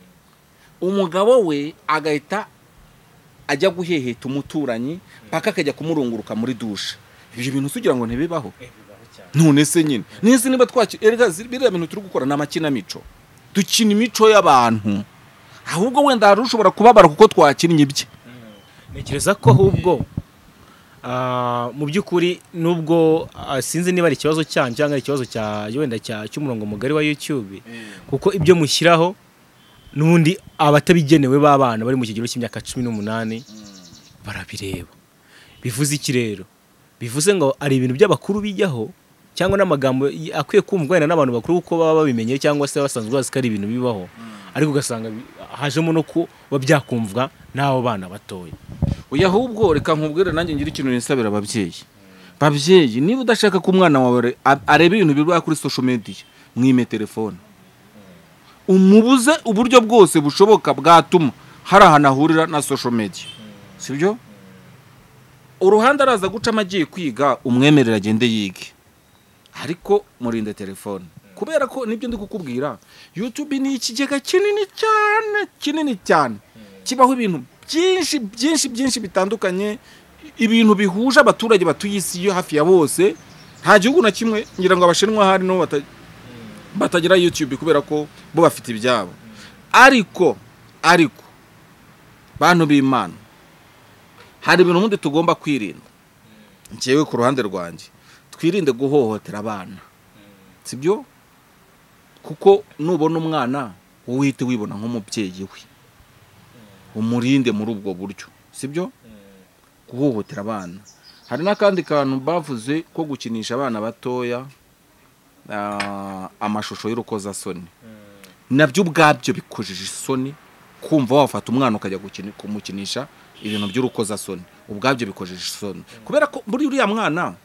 umugabo we agahita ajya guheheta umuturanyi paka akajya kumurunguruka muri dushe. Ibyo bintu sugira ngo ntibibaho? None se nyine nisi niba twaki erega biriya bintu turi gukora na makina mico, dukina imico y'abantu, ahubwo wenda hari ushobora kubabara kuko twakinnye ibye. Nekereza ko ahubwo mu by'ukuri nubwo sinzi niba ari ikibazo cyane cyangwa ikibazo cya wenda cy'umurongo mugari wa YouTube, kuko ibyo mushyiraho n'undi abatabigenewe b'abana bari mu kigero cy'imyaka cumi n'umunani barabireba. Bivuze iki rero? Bivuze ngo ari ibintu by'abakuru bijyaho, cyangwa n'amagambo akwiye kumvwa n'abantu bakuru kuko baba babimenye cyangwa se basanzwe bazi ko ari ibintu bibaho, ariko ugasanga hajemo no ko babyakumvwa n'abo bana batoya. Oya, ahubwo reka nkubwire nanjye ngira ikintu nisabira ababyeyi. Babyeyi, niba udashaka ko umwana wawe areba ibintu biba kuri social media, mwime telefone, umubuze uburyo bwose bushoboka bwatuma hari ahantu ahurira na social media, sibyo? Uruhande araza guca amagiye kwiga, umwemerera agende yige, ariko murinde telefone, kubera ko nibyo ndi kukubwira, YouTube ni ikigega kinini cyane kinini cyane, kibaho ibintu byinshi byinshi byinshi bitandukanye, ibintu bihuje abaturage batuye isi yo hafi ya bose. Nta gihugu na kimwe ngira ngo abashinwa hari no batagira YouTube kubera ko bo bafite ibyabo. Ariko ariko bantu b'Imana, hari ibintu mundi tugomba kwirinda. Ngewe ku ruhande rwanjye, twirinde guhohotera abana, sibyo? Kuko nubona umwana wowe uhite wibona nk'umubyeyi we, umurinde muri ubwo buryo, sibyo? Guhohotera abana. Hari n'akandi kantu bavuze ko gukinisha abana batoya amashusho y'urukozasoni, nabyo ubwabyo bikojeje isoni. Kumva wafata umwana ukajya kumukinisha ibintu by'urukozasoni, ubwabyo bikojeje isoni, kubera ko muri uriya mwana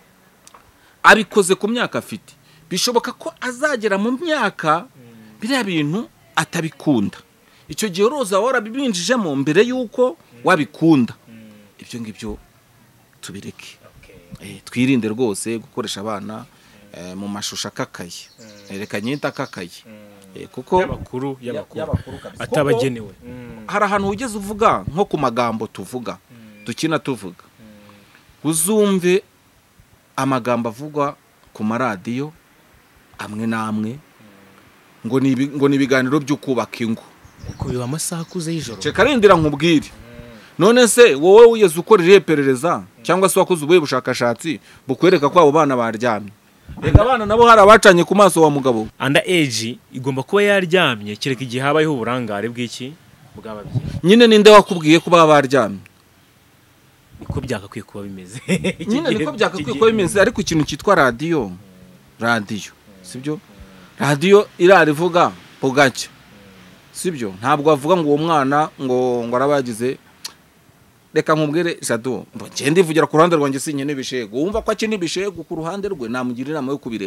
abikoze ku myaka afite, bishoboka ko azagera mu myaka biriya bintu atabikunda. Icyo gihe roza wara bibinjijemo mbere yuko wabikunda. Ibyo ngibyo tubireke. Eh, twirinde rwose gukoresha abana mu mashusho akakaye, reka nyita akakaye, kuko y'abakuru y'abakuru atabagenewe. Hari ahantu ugeze uvuga nko ku magambo tuvuga, dukina tuvuga, uzumve amagambo avugwa ku maradiyo amwe namwe ngo ni ngo ni ibiganiro byo kubaka ingo, uko biba amasaha akuze y'ijoro. Ceka rendera nkubwire, none se wowe uyeze ukorera iperereza cyangwa se wakoze ubuye bushakashatsi bukwereka ko abo bana baryamye? Rega abana nabo hari abacanye ku maso wa mugabo. Under age igomba kuba yaryamye kereka igihe habayeho uburangare bw'iki bw'ababyeyi. Nyine ninde wakubwiye ko baba baryamye? Niko byakakwiye kuba bimeze. Nyine niko byakakwiye kuba bimeze, ariko ikintu cyitwa radio, radio, sibyo? Radio irarivuga bugacya, sibyo? Ntabwo bavuga ngo uwo mwana ngo ngo arabagize. Reka nkubwire Jado, mbo ngende ivugira ku ruhande rwanjye sinye n'ibishegu. Wumva ko akina ibishegu ku ruhande rwe, namugira inama yo kubireka.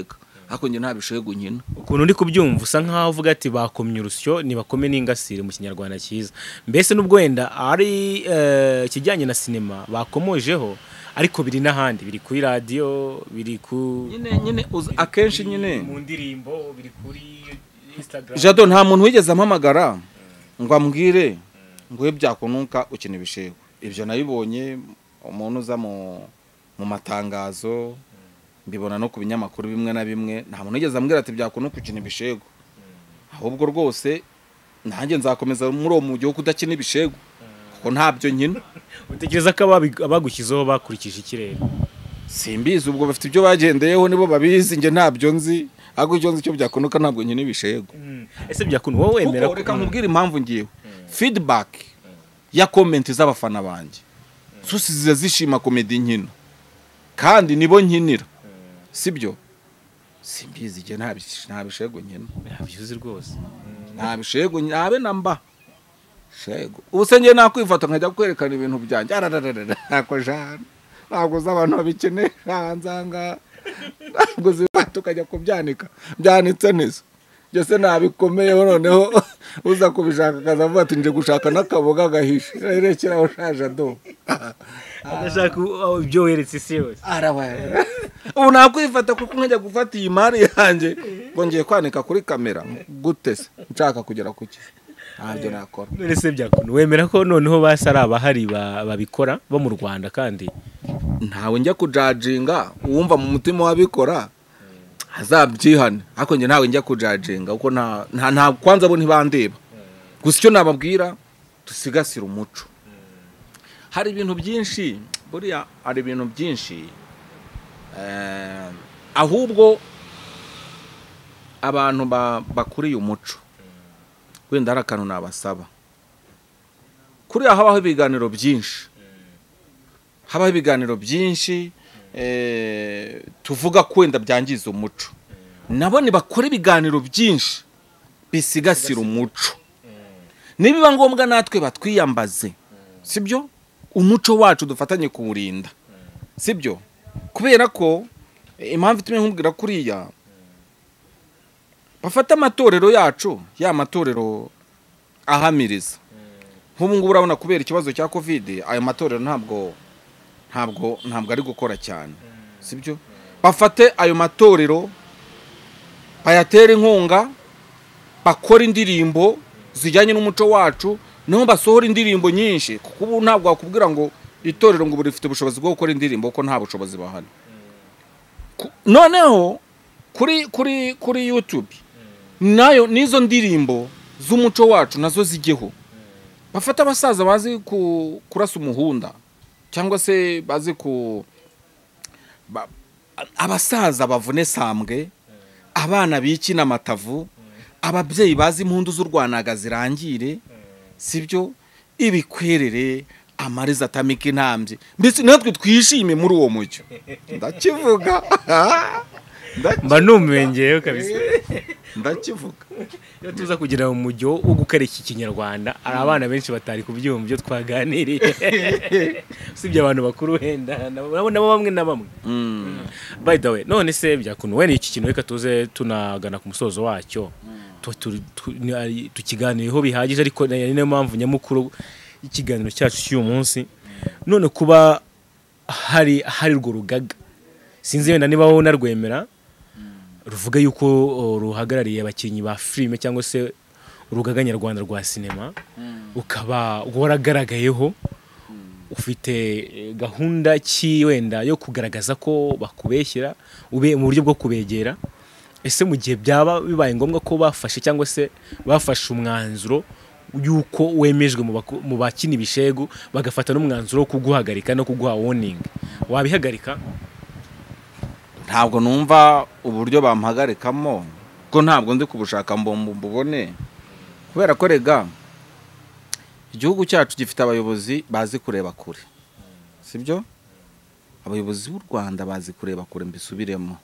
ariko nge nta bishegu nkina. Ukuntu ndi kubyumva usa nkaho uvuga ati bakomye urusyo nibakome n'ingasire mu kinyarwanda cyiza. Mbese nubwo wenda ari kijyanye na sinema bakomojeho ariko biri n'ahandi, biri kuri radio, biri ku nyine nyine akenshi nyine mu ndirimbo, biri kuri Instagram. Jado nta muntu wigeze ampamagara ngo ambwire ngo we Byakunuka ukina ibishegu. Ibyo nabibonye umuntu uza mu mu matangazo, mbibona no ku binyamakuru bimwe na bimwe, nta muntu wigeze ambwira ati Byakunuka ukina ibishegu. Ahubwo rwose nanjye nzakomeza muri uwo mujyi wo kudakina ibishegu kuko ntabyo nkina. Utekereza ko abagushyizeho bakurikije ikirere? Simbizi, ubwo bafite ibyo bagendeyeho nibo babizi, nge ntabyo nzi. Ahubwo icyo nzi cyo Byakunuka ntabwo nkina ibishegu. Ese Byakunuka wowe wemera ko reka nkubwire impamvu ngiyeho feedback ya comment z'abafana banjye zose ziza zishima comedy nkino kandi nibo nkinira, sibyo? Simbizi je nta bishego nkina. Ntabyuzi rwose. Nta bishego nyabe namba shego. Ubuse ngiye nakwifata nkajya kwerekana ibintu byanjye arararara nako jana ntabwo z'abantu babikenera nzanga, ntabwo zifata ukajya kubyanika byanitse neza. Jese nabikomeyeho noneho uza kubishaka kazavuga ati nje gushaka n'akaboga gahishe erekera ushaje do agashaka ibyo weretse isi yose arabaye. Ubu nakwifata kuko nkajya gufata iyi mari yanjye ngo ngiye kwanika kuri kamera gute se nshaka kugera kuki ntabyo nakora. None se Byakunuka wemera ko noneho basara abahari babikora bo mu Rwanda kandi ntawe njya kujajinga uwumva mu mutima wabikora azabyihane, ariko nge ntawe njya kujajinga kuko nta nta kwanza bo ntibandeba. Gusa icyo nababwira dusigasira umuco. Hari ibintu byinshi buriya, hari ibintu byinshi eh ahubwo abantu bakuriye umuco wenda ari akantu nabasaba. Kuri habaho ibiganiro byinshi, habaho ibiganiro byinshi eh tuvuga kwenda byangiza umuco. Nabo ni bakora ibiganiro byinshi bisigasira umuco. Nibiba ngombwa natwe batwiyambaze, sibyo? Umuco wacu dufatanye kuwurinda, sibyo? Kubera ko impamvu tumwe nkubwira kuriya bafata amatorero yacu, ya matorero ahamiriza. Nk'ubu ngubu urabona kubera ikibazo cya covid ayo matorero ntabwo ntabwo ntabwo ari gukora cyane, sibyo? Bafate ayo matorero bayatera inkunga, bakora indirimbo zijyanye n'umuco wacu, no basohora indirimbo nyinshi kuko ubu ntabwo wakubwira ngo itorero ngo burifite ubushobozi bwo gukora indirimbo kuko nta bushobozi bahari. Noneho kuri kuri kuri YouTube nayo nizo ndirimbo z'umuco wacu nazo zigeho. Bafata abasaza bazi ku kurasa umuhunda cyangwa se bazi ku ba, abasaza bavune sambwe, abana bikina amatavu, ababyeyi bazi impundu z'u Rwanaga zirangire, sibyo? Ibikwerere amariza atamika intambye, mbese natwe twishime muri uwo mucyo. Ndakivuga mba numwengeyeho kabisa. Ndakivuga iyo tuza kugira umujyo wo gukareka ikinyarwanda, ari abana benshi batari kubyumva byo twaganiriye, sibyo? Abantu bakuru wenda nabo nabo bamwe na bamwe. By the way, none se Byakunuka wene iki kintu reka tuze tunagana ku musozo wacyo tukiganireho bihagije, ariko niyo mpamvu nyamukuru ikiganiro cyacu cy'uyu munsi. None kuba hari hari rwo rugaga, sinzi wenda niba wowe narwemera, ruvuga yuko ruhagarariye abakinnyi ba filime cyangwa se urugaga nyarwanda rwa sinema, ukaba waragaragayeho ufite gahunda ki wenda yo kugaragaza ko bakubeshyira ube mu buryo bwo kubegera. Ese mu gihe byaba bibaye ngombwa ko bafashe cyangwa se bafashe umwanzuro yuko wemejwe mu bakina ibishegu, bagafata n'umwanzuro wo kuguhagarika no kuguha warning, wabihagarika? Ntabwo numva uburyo bampagarikamo ko ntabwo ndi kubushaka mbombo mbubone, kubera ko rega igihugu cyacu gifite abayobozi bazi kureba kure, sibyo? Abayobozi b'u Rwanda bazi kureba kure, mbisubiremo,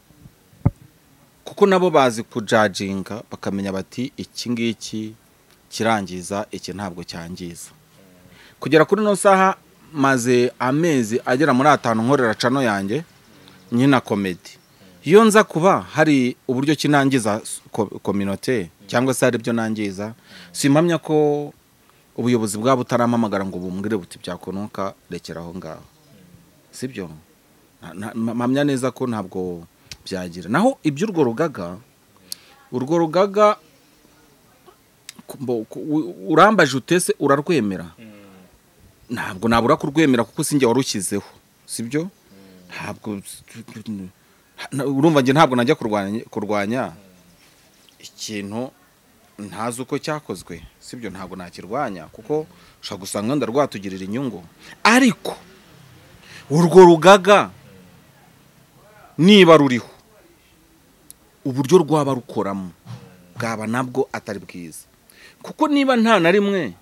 kuko nabo bazi kujajinga bakamenya bati iki ngiki kirangiza, iki ntabwo cyangiza. Kugera kuri no saha maze amezi agera muri atanu nkorera cano yanjye nyina comedy, iyo nza kuba hari uburyo kinangiza community cyangwa se hari byo nangiza simpamya ko ubuyobozi bwabo utaramamagara ngo bumbwire buti Byakunuka rekera aho ngaho sibyo mpamya neza ko ntabwo byagira naho iby'urwo rugaga urwo rugaga urambaje utese urarwemera ntabwo nabura kurwemera kuko sinjye warushyizeho sibyo ntabwo urumva nge ntabwo najya kurwanya kurwanya ikintu ntazi uko cyakozwe sibyo ntabwo nakirwanya kuko ushaka gusanga ndarwatugirira inyungu ariko urwo rugaga niba ruriho uburyo rwaba rukoramo bwaba nabwo atari bwiza kuko niba nta na rimwe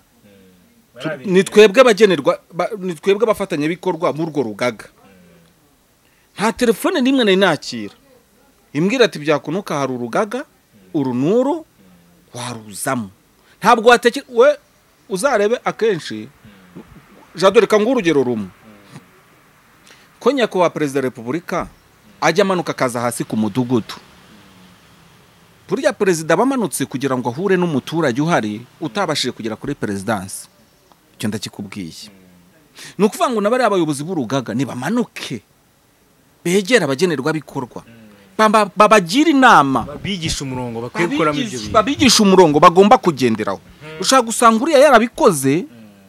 ni twebwe abagenerwa ni twebwe abafatanya bikorwa mu rwo rugaga nta telefone nimwe nari nakira imbwira ati Byakunuka hari urugaga urunuru waruzamo ntabwo wateke we uzarebe akenshi jadoreka ngo urugero rumwe ko nyakubahwa perezida wa repubulika ajya amanuka akaza hasi ku mudugudu burya perezida bamanutse kugira ngo ahure n'umuturage uhari utabashije kugera kuri perezidansi icyo ndakikubwiye ni ukuvuga ngo n'abari abayobozi b'urugaga nibamanuke begera abagenerwa bikorwa babagira inama babigisha umurongo bakwiye gukora mu ibyo bintu babigisha umurongo bagomba kugenderaho ushaka gusanga uriya yarabikoze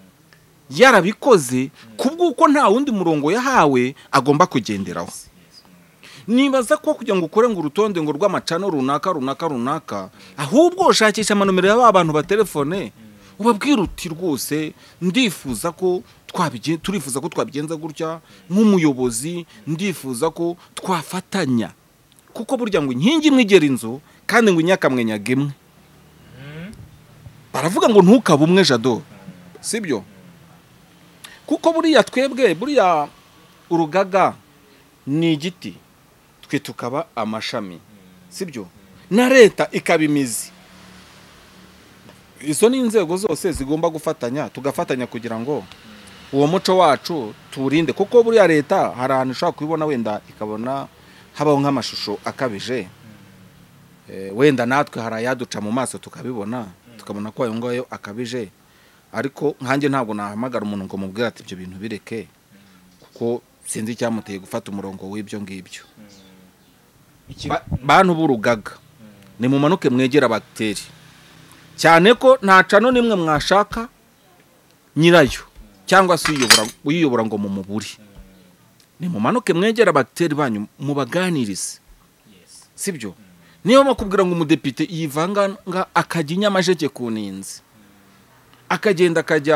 yarabikoze kubw'uko nta wundi murongo yahawe agomba kugenderaho nibaza ko kugira ngo ukore ngo urutonde ngo rw'amacano runaka runaka runaka ahubwo ushakisha amanomero y'aba bantu ba telefone ubabwira uti rwose ndifuza ko twabigenza turifuza ko twabigenza gutya nk'umuyobozi ndifuza ko twafatanya kuko burya ngo inkingi imwe igera inzu kandi ngo inyakamwenyaga imwe baravuga ngo ntukabe umwe jado sibyo kuko buriya twebwe buriya urugaga ni igiti twe tukaba amashami sibyo na leta ikaba imizi izo ni inzego zose zigomba gufatanya tugafatanya kugira ngo uwo muco wacu turinde kuko buriya leta hari ahantu ushobora kubibona wenda ikabona habaho nk'amashusho akabije wenda natwe hari ayaduca mu maso tukabibona tukabona ko ayo ngayo akabije ariko nkanjye ntabwo nahamagara umuntu ngo mubwire ati ibyo bintu bireke kuko sinzi icyamuteye gufata umurongo w'ibyo ngibyo bantu b'urugaga ni mumanuke mwegera bagiteri cyane ko nta cano nimwe mwashaka nyirayo cyangwa se uyiyobora ngo mumuburi ni mumanuke mwegera bagiteri banyu mubaganirize sibyo niyo makubwira ngo umudepite yivanga nga akajya inyamajeke ku ninzi akagenda akajya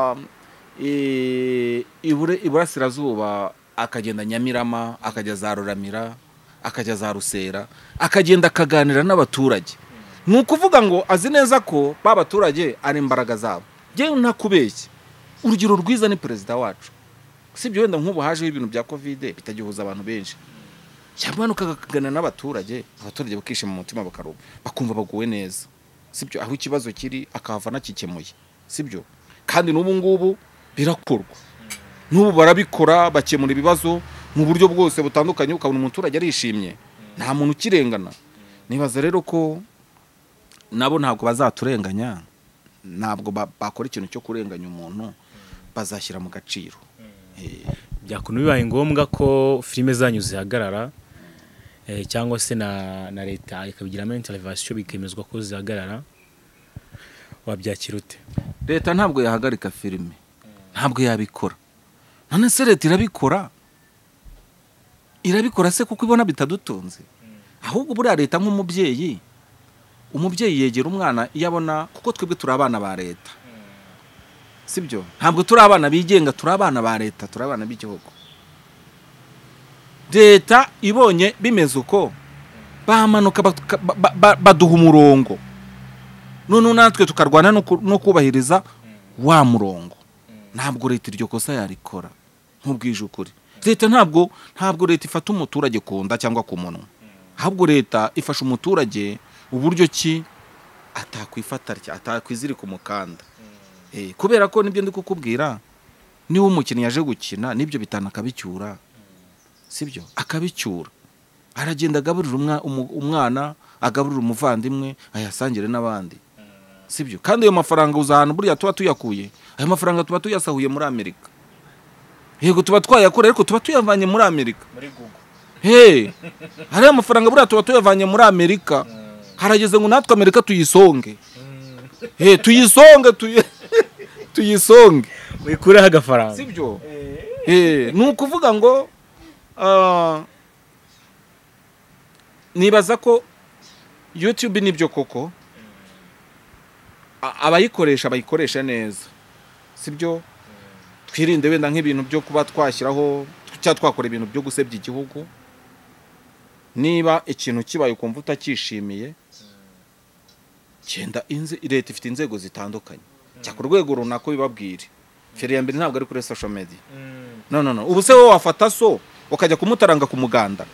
ibure iburasirazuba akagenda Nyamirama akajya za Ruramira akajya za Rusera akagenda akaganira n'abaturage ni ukuvuga ngo azi neza ko ba baturage ari imbaraga zabo ngewe ntakubeshye urugero rwiza ni perezida wacu sibyo wenda nk'ubu hajeho ibintu bya covid bitagihuza abantu benshi cyamanuka akaganira n'abaturage abaturage bakishima mu mutima bakaruba bakumva baguwe neza sibyo aho ikibazo kiri akahava nakikemuye sibyo kandi n'ubu ngubu birakorwa n'ubu barabikora bakemura ibibazo mu buryo bwose butandukanye ukabona umuturage arishimye nta muntu ukirengana nibaza rero ko nabo ntabwo bazaturenganya ntabwo bakora ikintu cyo kurenganya umuntu bazashyira mu gaciro Byakunuka bibaye ngombwa ko filime zanyu zihagarara cyangwa se na na leta ikabigiramo intervention bikemezwa ko zihagarara wabyakira ute leta ntabwo yahagarika filime ntabwo yabikora none se leta irabikora irabikora se kuko ibona bitadutunze ahubwo buriya leta nk'umubyeyi umubyeyi yegera umwana iyo abona kuko twebwe turi abana ba leta sibyo ntabwo turi abana bigenga turi abana ba leta turi abana b'igihugu leta ibonye bimeze uko bamanuka baduha umurongo none natwe tukarwana no kubahiriza wa murongo ntabwo leta iryo kosa yarikora nk'ubwije ukuri leta ntabwo ntabwo leta ifata umuturage ku nda cyangwa ku munwa ahubwo leta ifasha umuturage uburyo ki atakwifata atakwizirika umukanda kubera ko nibyo ndi kukubwira niba umukinnyi yaje gukina nibyo bitana akabicyura sibyo akabicyura aragenda agaburira umwana agaburira umuvandimwe ayasangire n'abandi sibyo kandi ayo mafaranga uzahana buriya tuba tuyakuye ayo mafaranga tuba tuyasahuye muri Amerika yego tuba twayakora ariko tuba tuyavanye muri Amerika muri Google hey hari amafaranga buriya tuba tuyavanye muri Amerika harageze ngo natwe Amerika tuyisonge hey tuyisonge tuyi tuyisonge wikureho agafaranga sibyo eh ni ukuvuga ngo uh, nibaza ko YouTube nibyo koko abayikoresha bayikoresha neza sibyo twirinde wenda nk'ibintu byo kuba twashyiraho cyangwa twakora ibintu byo gusebya igihugu niba ikintu kibaye ukumva utakishimiye cyenda inze leta ifite inzego zitandukanye cya ku rwego runaka bibabwire feri ya mbere ntabwo ari kuri social media no no no ubu se wowe wafata so ukajya kumutaranga ku muganda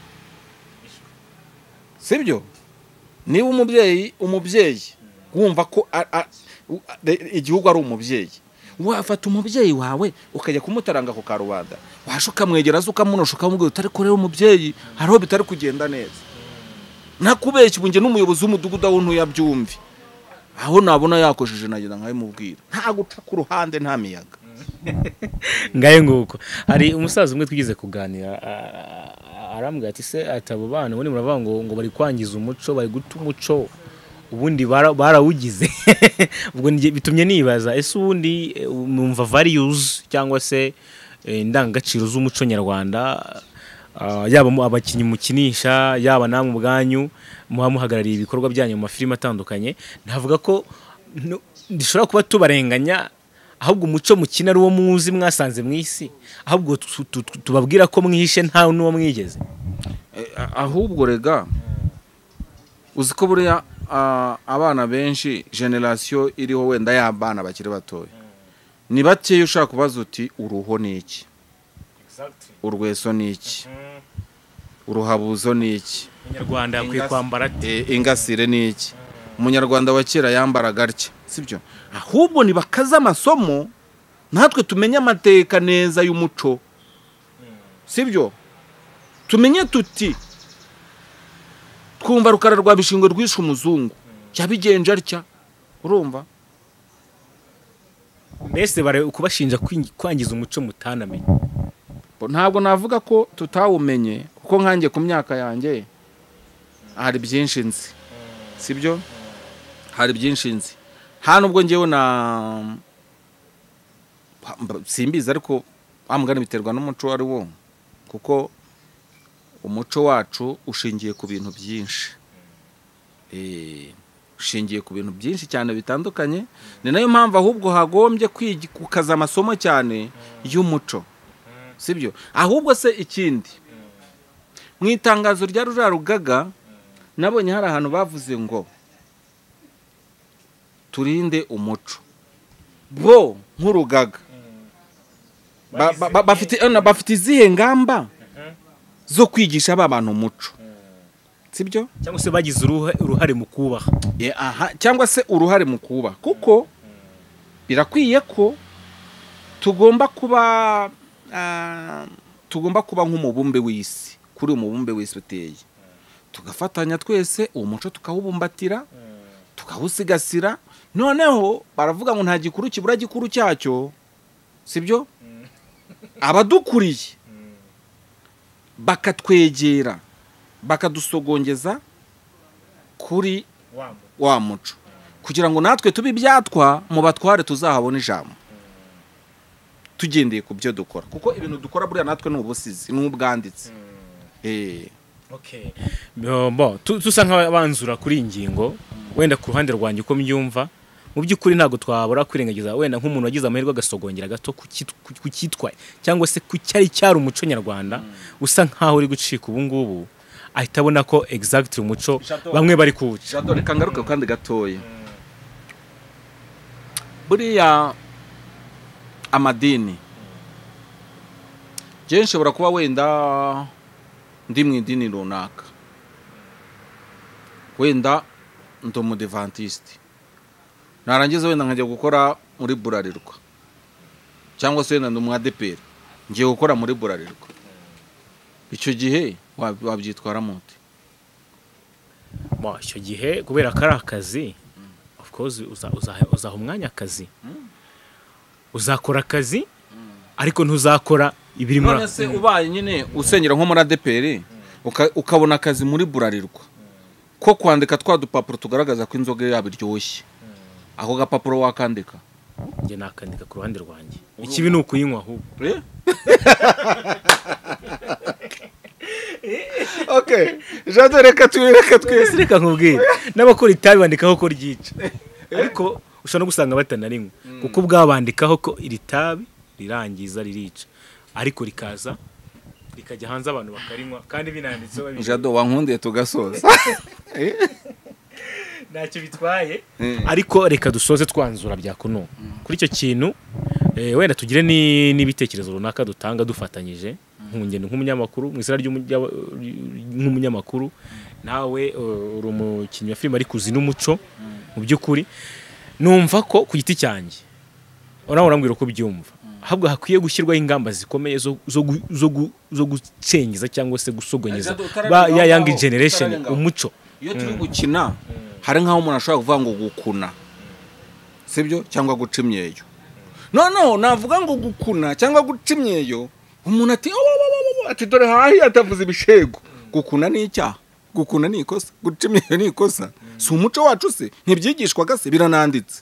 sibyo niba umubyeyi umubyeyi wumva ko igihugu ari umubyeyi wafata umubyeyi wawe ukajya kumutaranga ku karubanda washuka mwegera zo ukamunosha ukamubwira utari korera umubyeyi hariho bitari kugenda neza nakubeshye bunge n'umuyobozi w'umudugudu aho ntuyabyumvi aho nabona yakojeje nagenda nkayimubwira nta guca ku ruhande nta miyaga ngaye nguko hari umusaza umwe twigize kuganira arambwira ati se atabo bana ubundi muravuga ngo ngo bari kwangiza umuco bari guta umuco ubundi barawugize ubwo bitumye nibaza ese ubundi numva values cyangwa se indangagaciro z'umuco nyarwanda yaba abakinyi mukinisha yaba namwe ubwanyu muha muhagarariye ibikorwa byanyu mu mafilime atandukanye ntavuga ko ndishobora kuba tubarenganya ahubwo umuco mukina ari wo muzi mwasanze mu isi ahubwo tubabwira ko mwihishe nta n'uwo mwigeze ahubwo rega uzi ko buriya abana benshi generation iriho wenda y'abana bakiri batoya ni bake ushaka kubaza uti uruho ni iki urweso ni iki uruhabuzo ni iki umunyarwanda yakwiye kwambara ate ingasire ni iki umunyarwanda wa kera yambaraga atya sibyo ahubwo ni bakaza amasomo natwe tumenye amateka neza y'umuco sibyo tumenye tuti twumva rukara rwa bishingwe rwishe umuzungu yabigenje atya urumva mbese bare kubashinja kwangiza umuco mutanamenye ntabwo navuga ko tutawumenye kuko nkanjye ku myaka yanjye hari byinshi nzi sibyo hari byinshi nzi hano ubwo ngewe na simbiza ariko amugana biterwa n'umuco ari wo kuko umuco wacu ushingiye ku bintu byinshi eh ushingiye ku bintu byinshi cyane bitandukanye ni nayo mpamvu ahubwo hagombye kwikaza amasomo cyane y'umuco sibyo ahubwo se ikindi mu itangazo rya rurarugaga nabonye hari ahantu bavuze ngo turinde umuco bo nk'urugaga bafite bafite izihe ngamba zo kwigisha abantu umuco sibyo cyangwa se bagize uruhare mu kubaha aha cyangwa se uruhare mu kubaha kuko birakwiye ko tugomba kuba tugomba kuba nk'umubumbe w'isi kuri umubumbe w'isi uteye tugafatanya twese uwo muco tukawubumbatira tukawusigasira noneho baravuga ngo nta gikuru kibura gikuru cyacyo sibyo abadukuriye bakatwegera bakadusogongeza kuri wa muco kugira ngo natwe tubi byatwa mu batware tuzahabona ijambo tugendeye ku byo dukora kuko ibintu dukora buriya natwe n'ubusizi n'ubwanditse eh okay bo tusa nk'abanzura kuri ingingo wenda ku ruhande rwanjye uko mbyumva mu by'ukuri ntago twabura kwirengagiza wenda nk'umuntu wagize amahirwe agasogongera gato kukitwaye cyangwa se ku cyari cyari umuco nyarwanda usa nkaho uri gucika ubu ngubu ahita abona ko exactly umuco bamwe bari kuwuca reka ngaruka kandi gatoya buriya amadini je nshobora kuba wenda ndi mu idini runaka wenda ndo mu Adventiste narangiza wenda nkajya gukora muri Burarirwa cyangwa se wenda ndo mu A D P R ngiye gukora muri Burarirwa icyo gihe wabyitwara muti mo icyo gihe kubera ko ari akazi of course uzaha umwanya akazi uzakora akazi ariko ntuzakora ibiri muri none se ubaye nyine usengera nko muri A D P R ukabona akazi muri Burarirwa ko kwandika twa dupapuro tugaragaza ko inzoga yabiryoshye ako gapapuro wakandika nge nakandika ku ruhande rwanjye ikibi ni ukuyinywa ahubwo okay jado reka twireka twese reka nkubwire n'abakora itabi bandikaho ko ryica ariko ushobora no gusanga batanarinywa kuko bwabandikaho ko iri tabi rirangiza ririca ariko rikaza rikajya hanze abantu bakarinywa kandi binanditseho jado wankundiye tugasoza ntacyo bitwaye ariko reka dusoze twanzura Byakunuka kuri icyo kintu wenda tugire n'ibitekerezo runaka dutanga dufatanyije nk'ungendo nk'umunyamakuru mu isura nk'umunyamakuru nawe uri umukinnyi wa filime ari kuzi n'umuco mu by'ukuri numva ko ku giti cyanjye urabona urambwira uko byumva ahubwo hakwiye gushyirwaho ingamba zikomeye zo gucengeza cyangwa se gusogonyeza ya young generation umuco iyo turi gukina hari nk'aho umuntu ashobora kuvuga ngo gukuna sibyo cyangwa guca imyeyo noneho navuga ngo gukuna cyangwa guca imyeyo umuntu ati ati dore hahi atavuze ibishegu gukuna ni icyaha gukuna ni ikosa guca imyeyo ni ikosa si umuco wacu se ntibyigishwaga se birananditse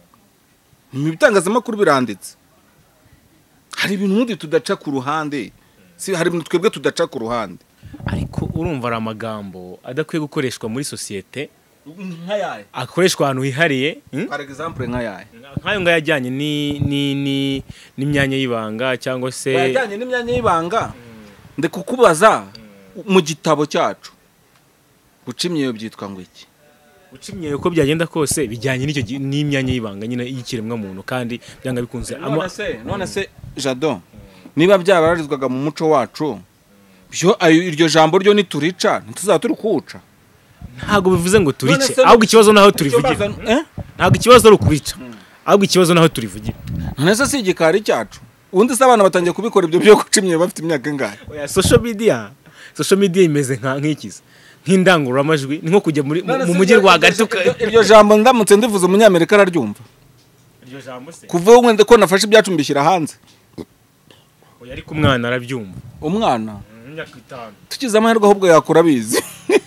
mu bitangazamakuru biranditse hari ibintu n'undi tudaca ku ruhande si hari ibintu twebwe tudaca ku ruhande ariko urumva ari amagambo adakwiye gukoreshwa muri sosiyete nk'ayaye akoreshwa ahantu hihariye par exemple nk'ayaye nk'ayo ngayo ajyanye n'imyanya y'ibanga cyangwa se ajyanye n'imyanya y'ibanga ndikukubaza mu gitabo cyacu guca imyeyo byitwa ngo iki guca imyeyo uko byagenda kose bijyanye n'icyo n'imyanya y'ibanga nyine y'ikiremwa muntu kandi byanga bikunze none se none se jado niba byararizwaga mu muco wacu byo iryo jambo ryo niturica ntituzaba turi kuwuca ntago bivuze ngo turice ahubwo ikibazo naho turivugira ntago ikibazo ari ukurica ahubwo ikibazo naho turivugira none se si igikari cyacu ubundi se abana batangiye kubikora ibyo byo guca imyeyo bafite imyaka ingahe oya social media social media imeze nka nk'ikiza nk'indangururamajwi ni nko kujya muri mu mujyi rwagati iryo jambo ndamutse ndivuze umunyamerika araryumva iryo jambo se kuva wende ko nafashe ibyacu mbishyira hanze oya ariko umwana arabyumva umwana imyaka itanu tugize amahirwe ahubwo yakura bizi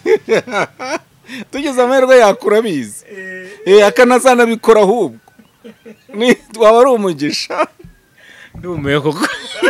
tugize amahirwe yakura bizi eh akanazana bikora ahubwo ni waba ari umugisha ndumiye koko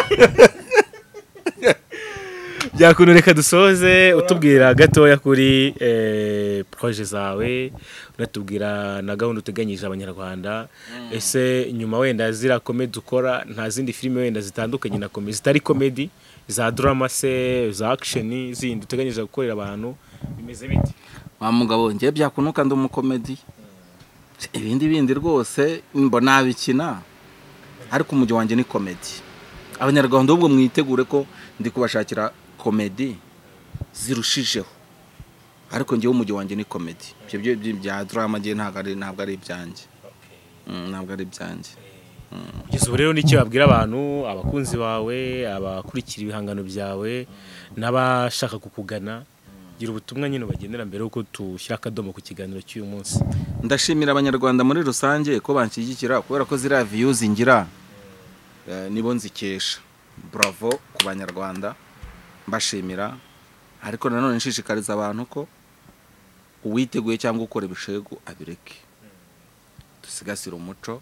Byakunuka reka dusoze utubwira gatoya kuri eh projet zawe unatubwira na gahunda uteganyije abanyarwanda ese nyuma wenda zira comedy ukora nta zindi filime wenda zitandukanye na comedy zitari comedy za drama se za action zindi uteganyije gukorera abantu bimeze bite wa mugabo ngiye Byakunuka ndi umukomedi ibindi bindi rwose mbona bikina ariko umujyi wanjye ni comedy abanyarwanda ubwo mwitegure ko ndi kubashakira comedy zirushijeho ariko ngiye umujyi wanjye ni comedy ibyo bya drama ngiye ntabwo ari ntabwo ari ibyanjye ntabwo ari ibyanjye kugeza ubu rero nicyo babwira abantu abakunzi bawe abakurikira ibihangano byawe n'abashaka kukugana gira ubutumwa nyine bagendera mbere uko tushyira akadomo ku kiganiro cy'uyu munsi ndashimira abanyarwanda muri rusange ko banshyigikira kubera ko zira views ngira nibo nzikesha bravo ku banyarwanda mbashimira ariko nanone nshishikariza abantu ko uwiteguye cyangwa ukora ibishegu abireke dusigasira umuco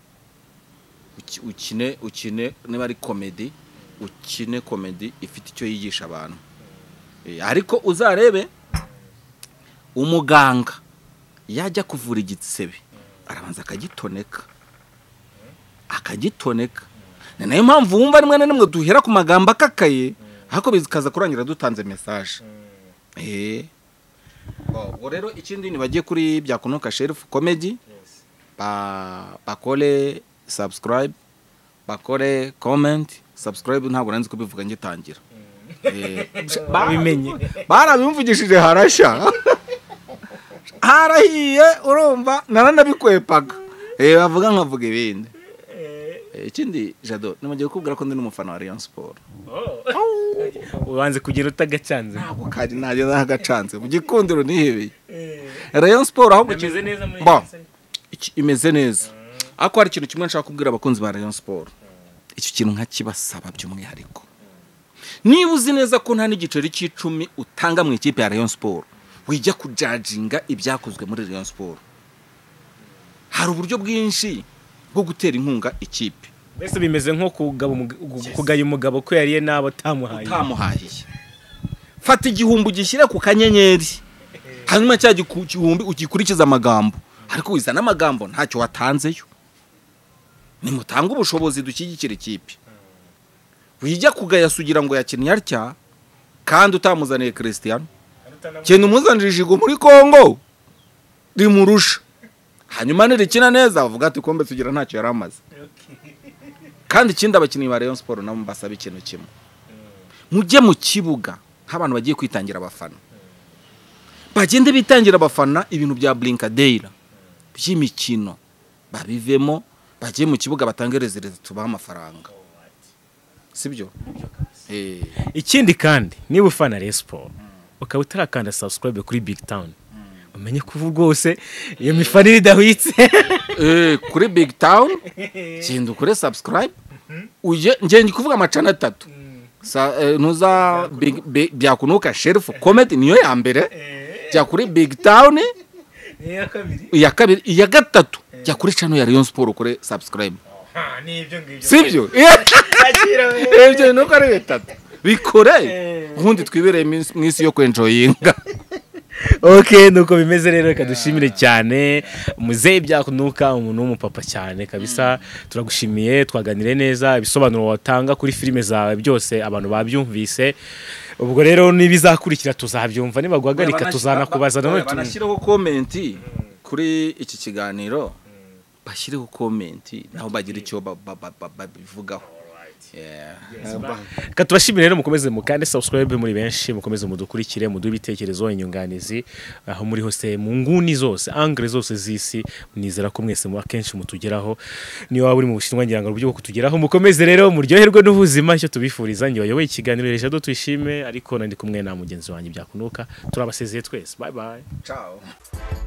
ukine ukine niba ari comedy ukine comedy ifite icyo yigisha abantu ariko uzarebe umuganga yajya kuvura igitsebe arabanza akagitoneka akagitoneka nayo mpamvu wumva rimwe na rimwe duhera ku magambo akakaye ariko bikaza kurangira dutanze message eh oh rero ikindi ni bagiye kuri Byakunuka Shelf Comedy ba bakole subscribe bakore comment subscribe ntabwo nanzi ko bivuga ngitangira eh babimenye barabimvugishije harashya harahiye urumva naranabikwepaga eh bavuga nkavuga ibindi ikindi jado namagiye kubwira ko ndi n'umufana wa Rayon Sport. Oh. ubanze kugira utagacanze ntabwo kari ntaje nagacanze mu gikundiro nihebeye Rayon Sport ahubwo imeze neza muri Ba, iki- imeze neza ariko hari ikintu kimwe nshaka kubwira abakunzi ba Rayon Sport icyo kintu nka kibasaba by'umwihariko niba uzi neza ko nta n'igiceri cy'icumi utanga mu ikipe ya Rayon Sport wijya kujajinga ibyakozwe muri Rayon Sport hari uburyo bwinshi bwo gutera inkunga ikipe mbese bimeze nko kugaba umug- gu- kugaya umugabo ko yariye nabo tamuhaye utamuhahiye fata igihumbi ugishyira ku kanyenyeri hanyuma cya giku- gihumbi ugikurikiza amagambo ariko wizana amagambo ntacyo watanzeyo nimutanga ubushobozi dushyigikira ikipe wijya kugaya sugira ngo yakinnye atya kandi utamuzaniye Cristiano kintu umuzanira ijigo muri Kongo rimurusha hanyuma nirikina neza bavuga ati kombe sugira ntacyo yaramaze kandi ikindi abakinnyi ba Rayon Sport nabo mbasaba ikintu kimwe mujye mu kibuga nk'abantu bagiye kwitangira abafana bagende bitangira abafana ibintu bya Blinkadera by'imikino babivemo bagiye mu kibuga batangerezereza tubaha amafaranga sibyo eh ikindi kandi niba ufana Rayon Sport ukaba utarakanda subscribe kuri BigTown umenye ko rwose iyo mifanire idahwitse eh kuri BigTown genda ukore subscribe uje ngende kuvuga amacana atatu sa eh, nuza Big- Big- Byakunuka shelf comment niyo ya mbere jya kuri BigTown niya kabiri iya kabiri iya gatatu jya kuri channel ya Rayon Sport ukore subscribe ha nibyo ngibyo sibyo ibyo nuko ari bitatu bikore ubundi twibereye mu isi yo kwenjoyinga Okay, nuko bimeze rero reka dushimire cyane muzehe Byakunuka umuntu w'umupapa cyane kabisa turagushimiye twaganire neza ibisobanuro watanga kuri filime zawe byose abantu babyumvise ubwo rero nibizakurikira tuzabyumva niba guhagarika tuzanakubaza none banashyiraho comment kuri iki kiganiro bashyireho comment naho bagira icyo babivugaho Ka tubashimire rero mukomeze mukande subscribe muri benshi mukomeze mudukurikire muduhe ibitekerezo inyunganizi aho muri hose mu nguni zose angle zose zisi nizera ko mwese mu akenshi mutugeraho niyo waba uri mu bushinwa ngira ngo uburyo bwo kutugeraho mukomeze rero muryoherwe n'ubuzima cyo tubifuriza ngiye bayoboye ikiganiro reje do twishime ariko nandi kumwe na mugenzi wanjye Byakunuka turabasezeye twese bye bye ciao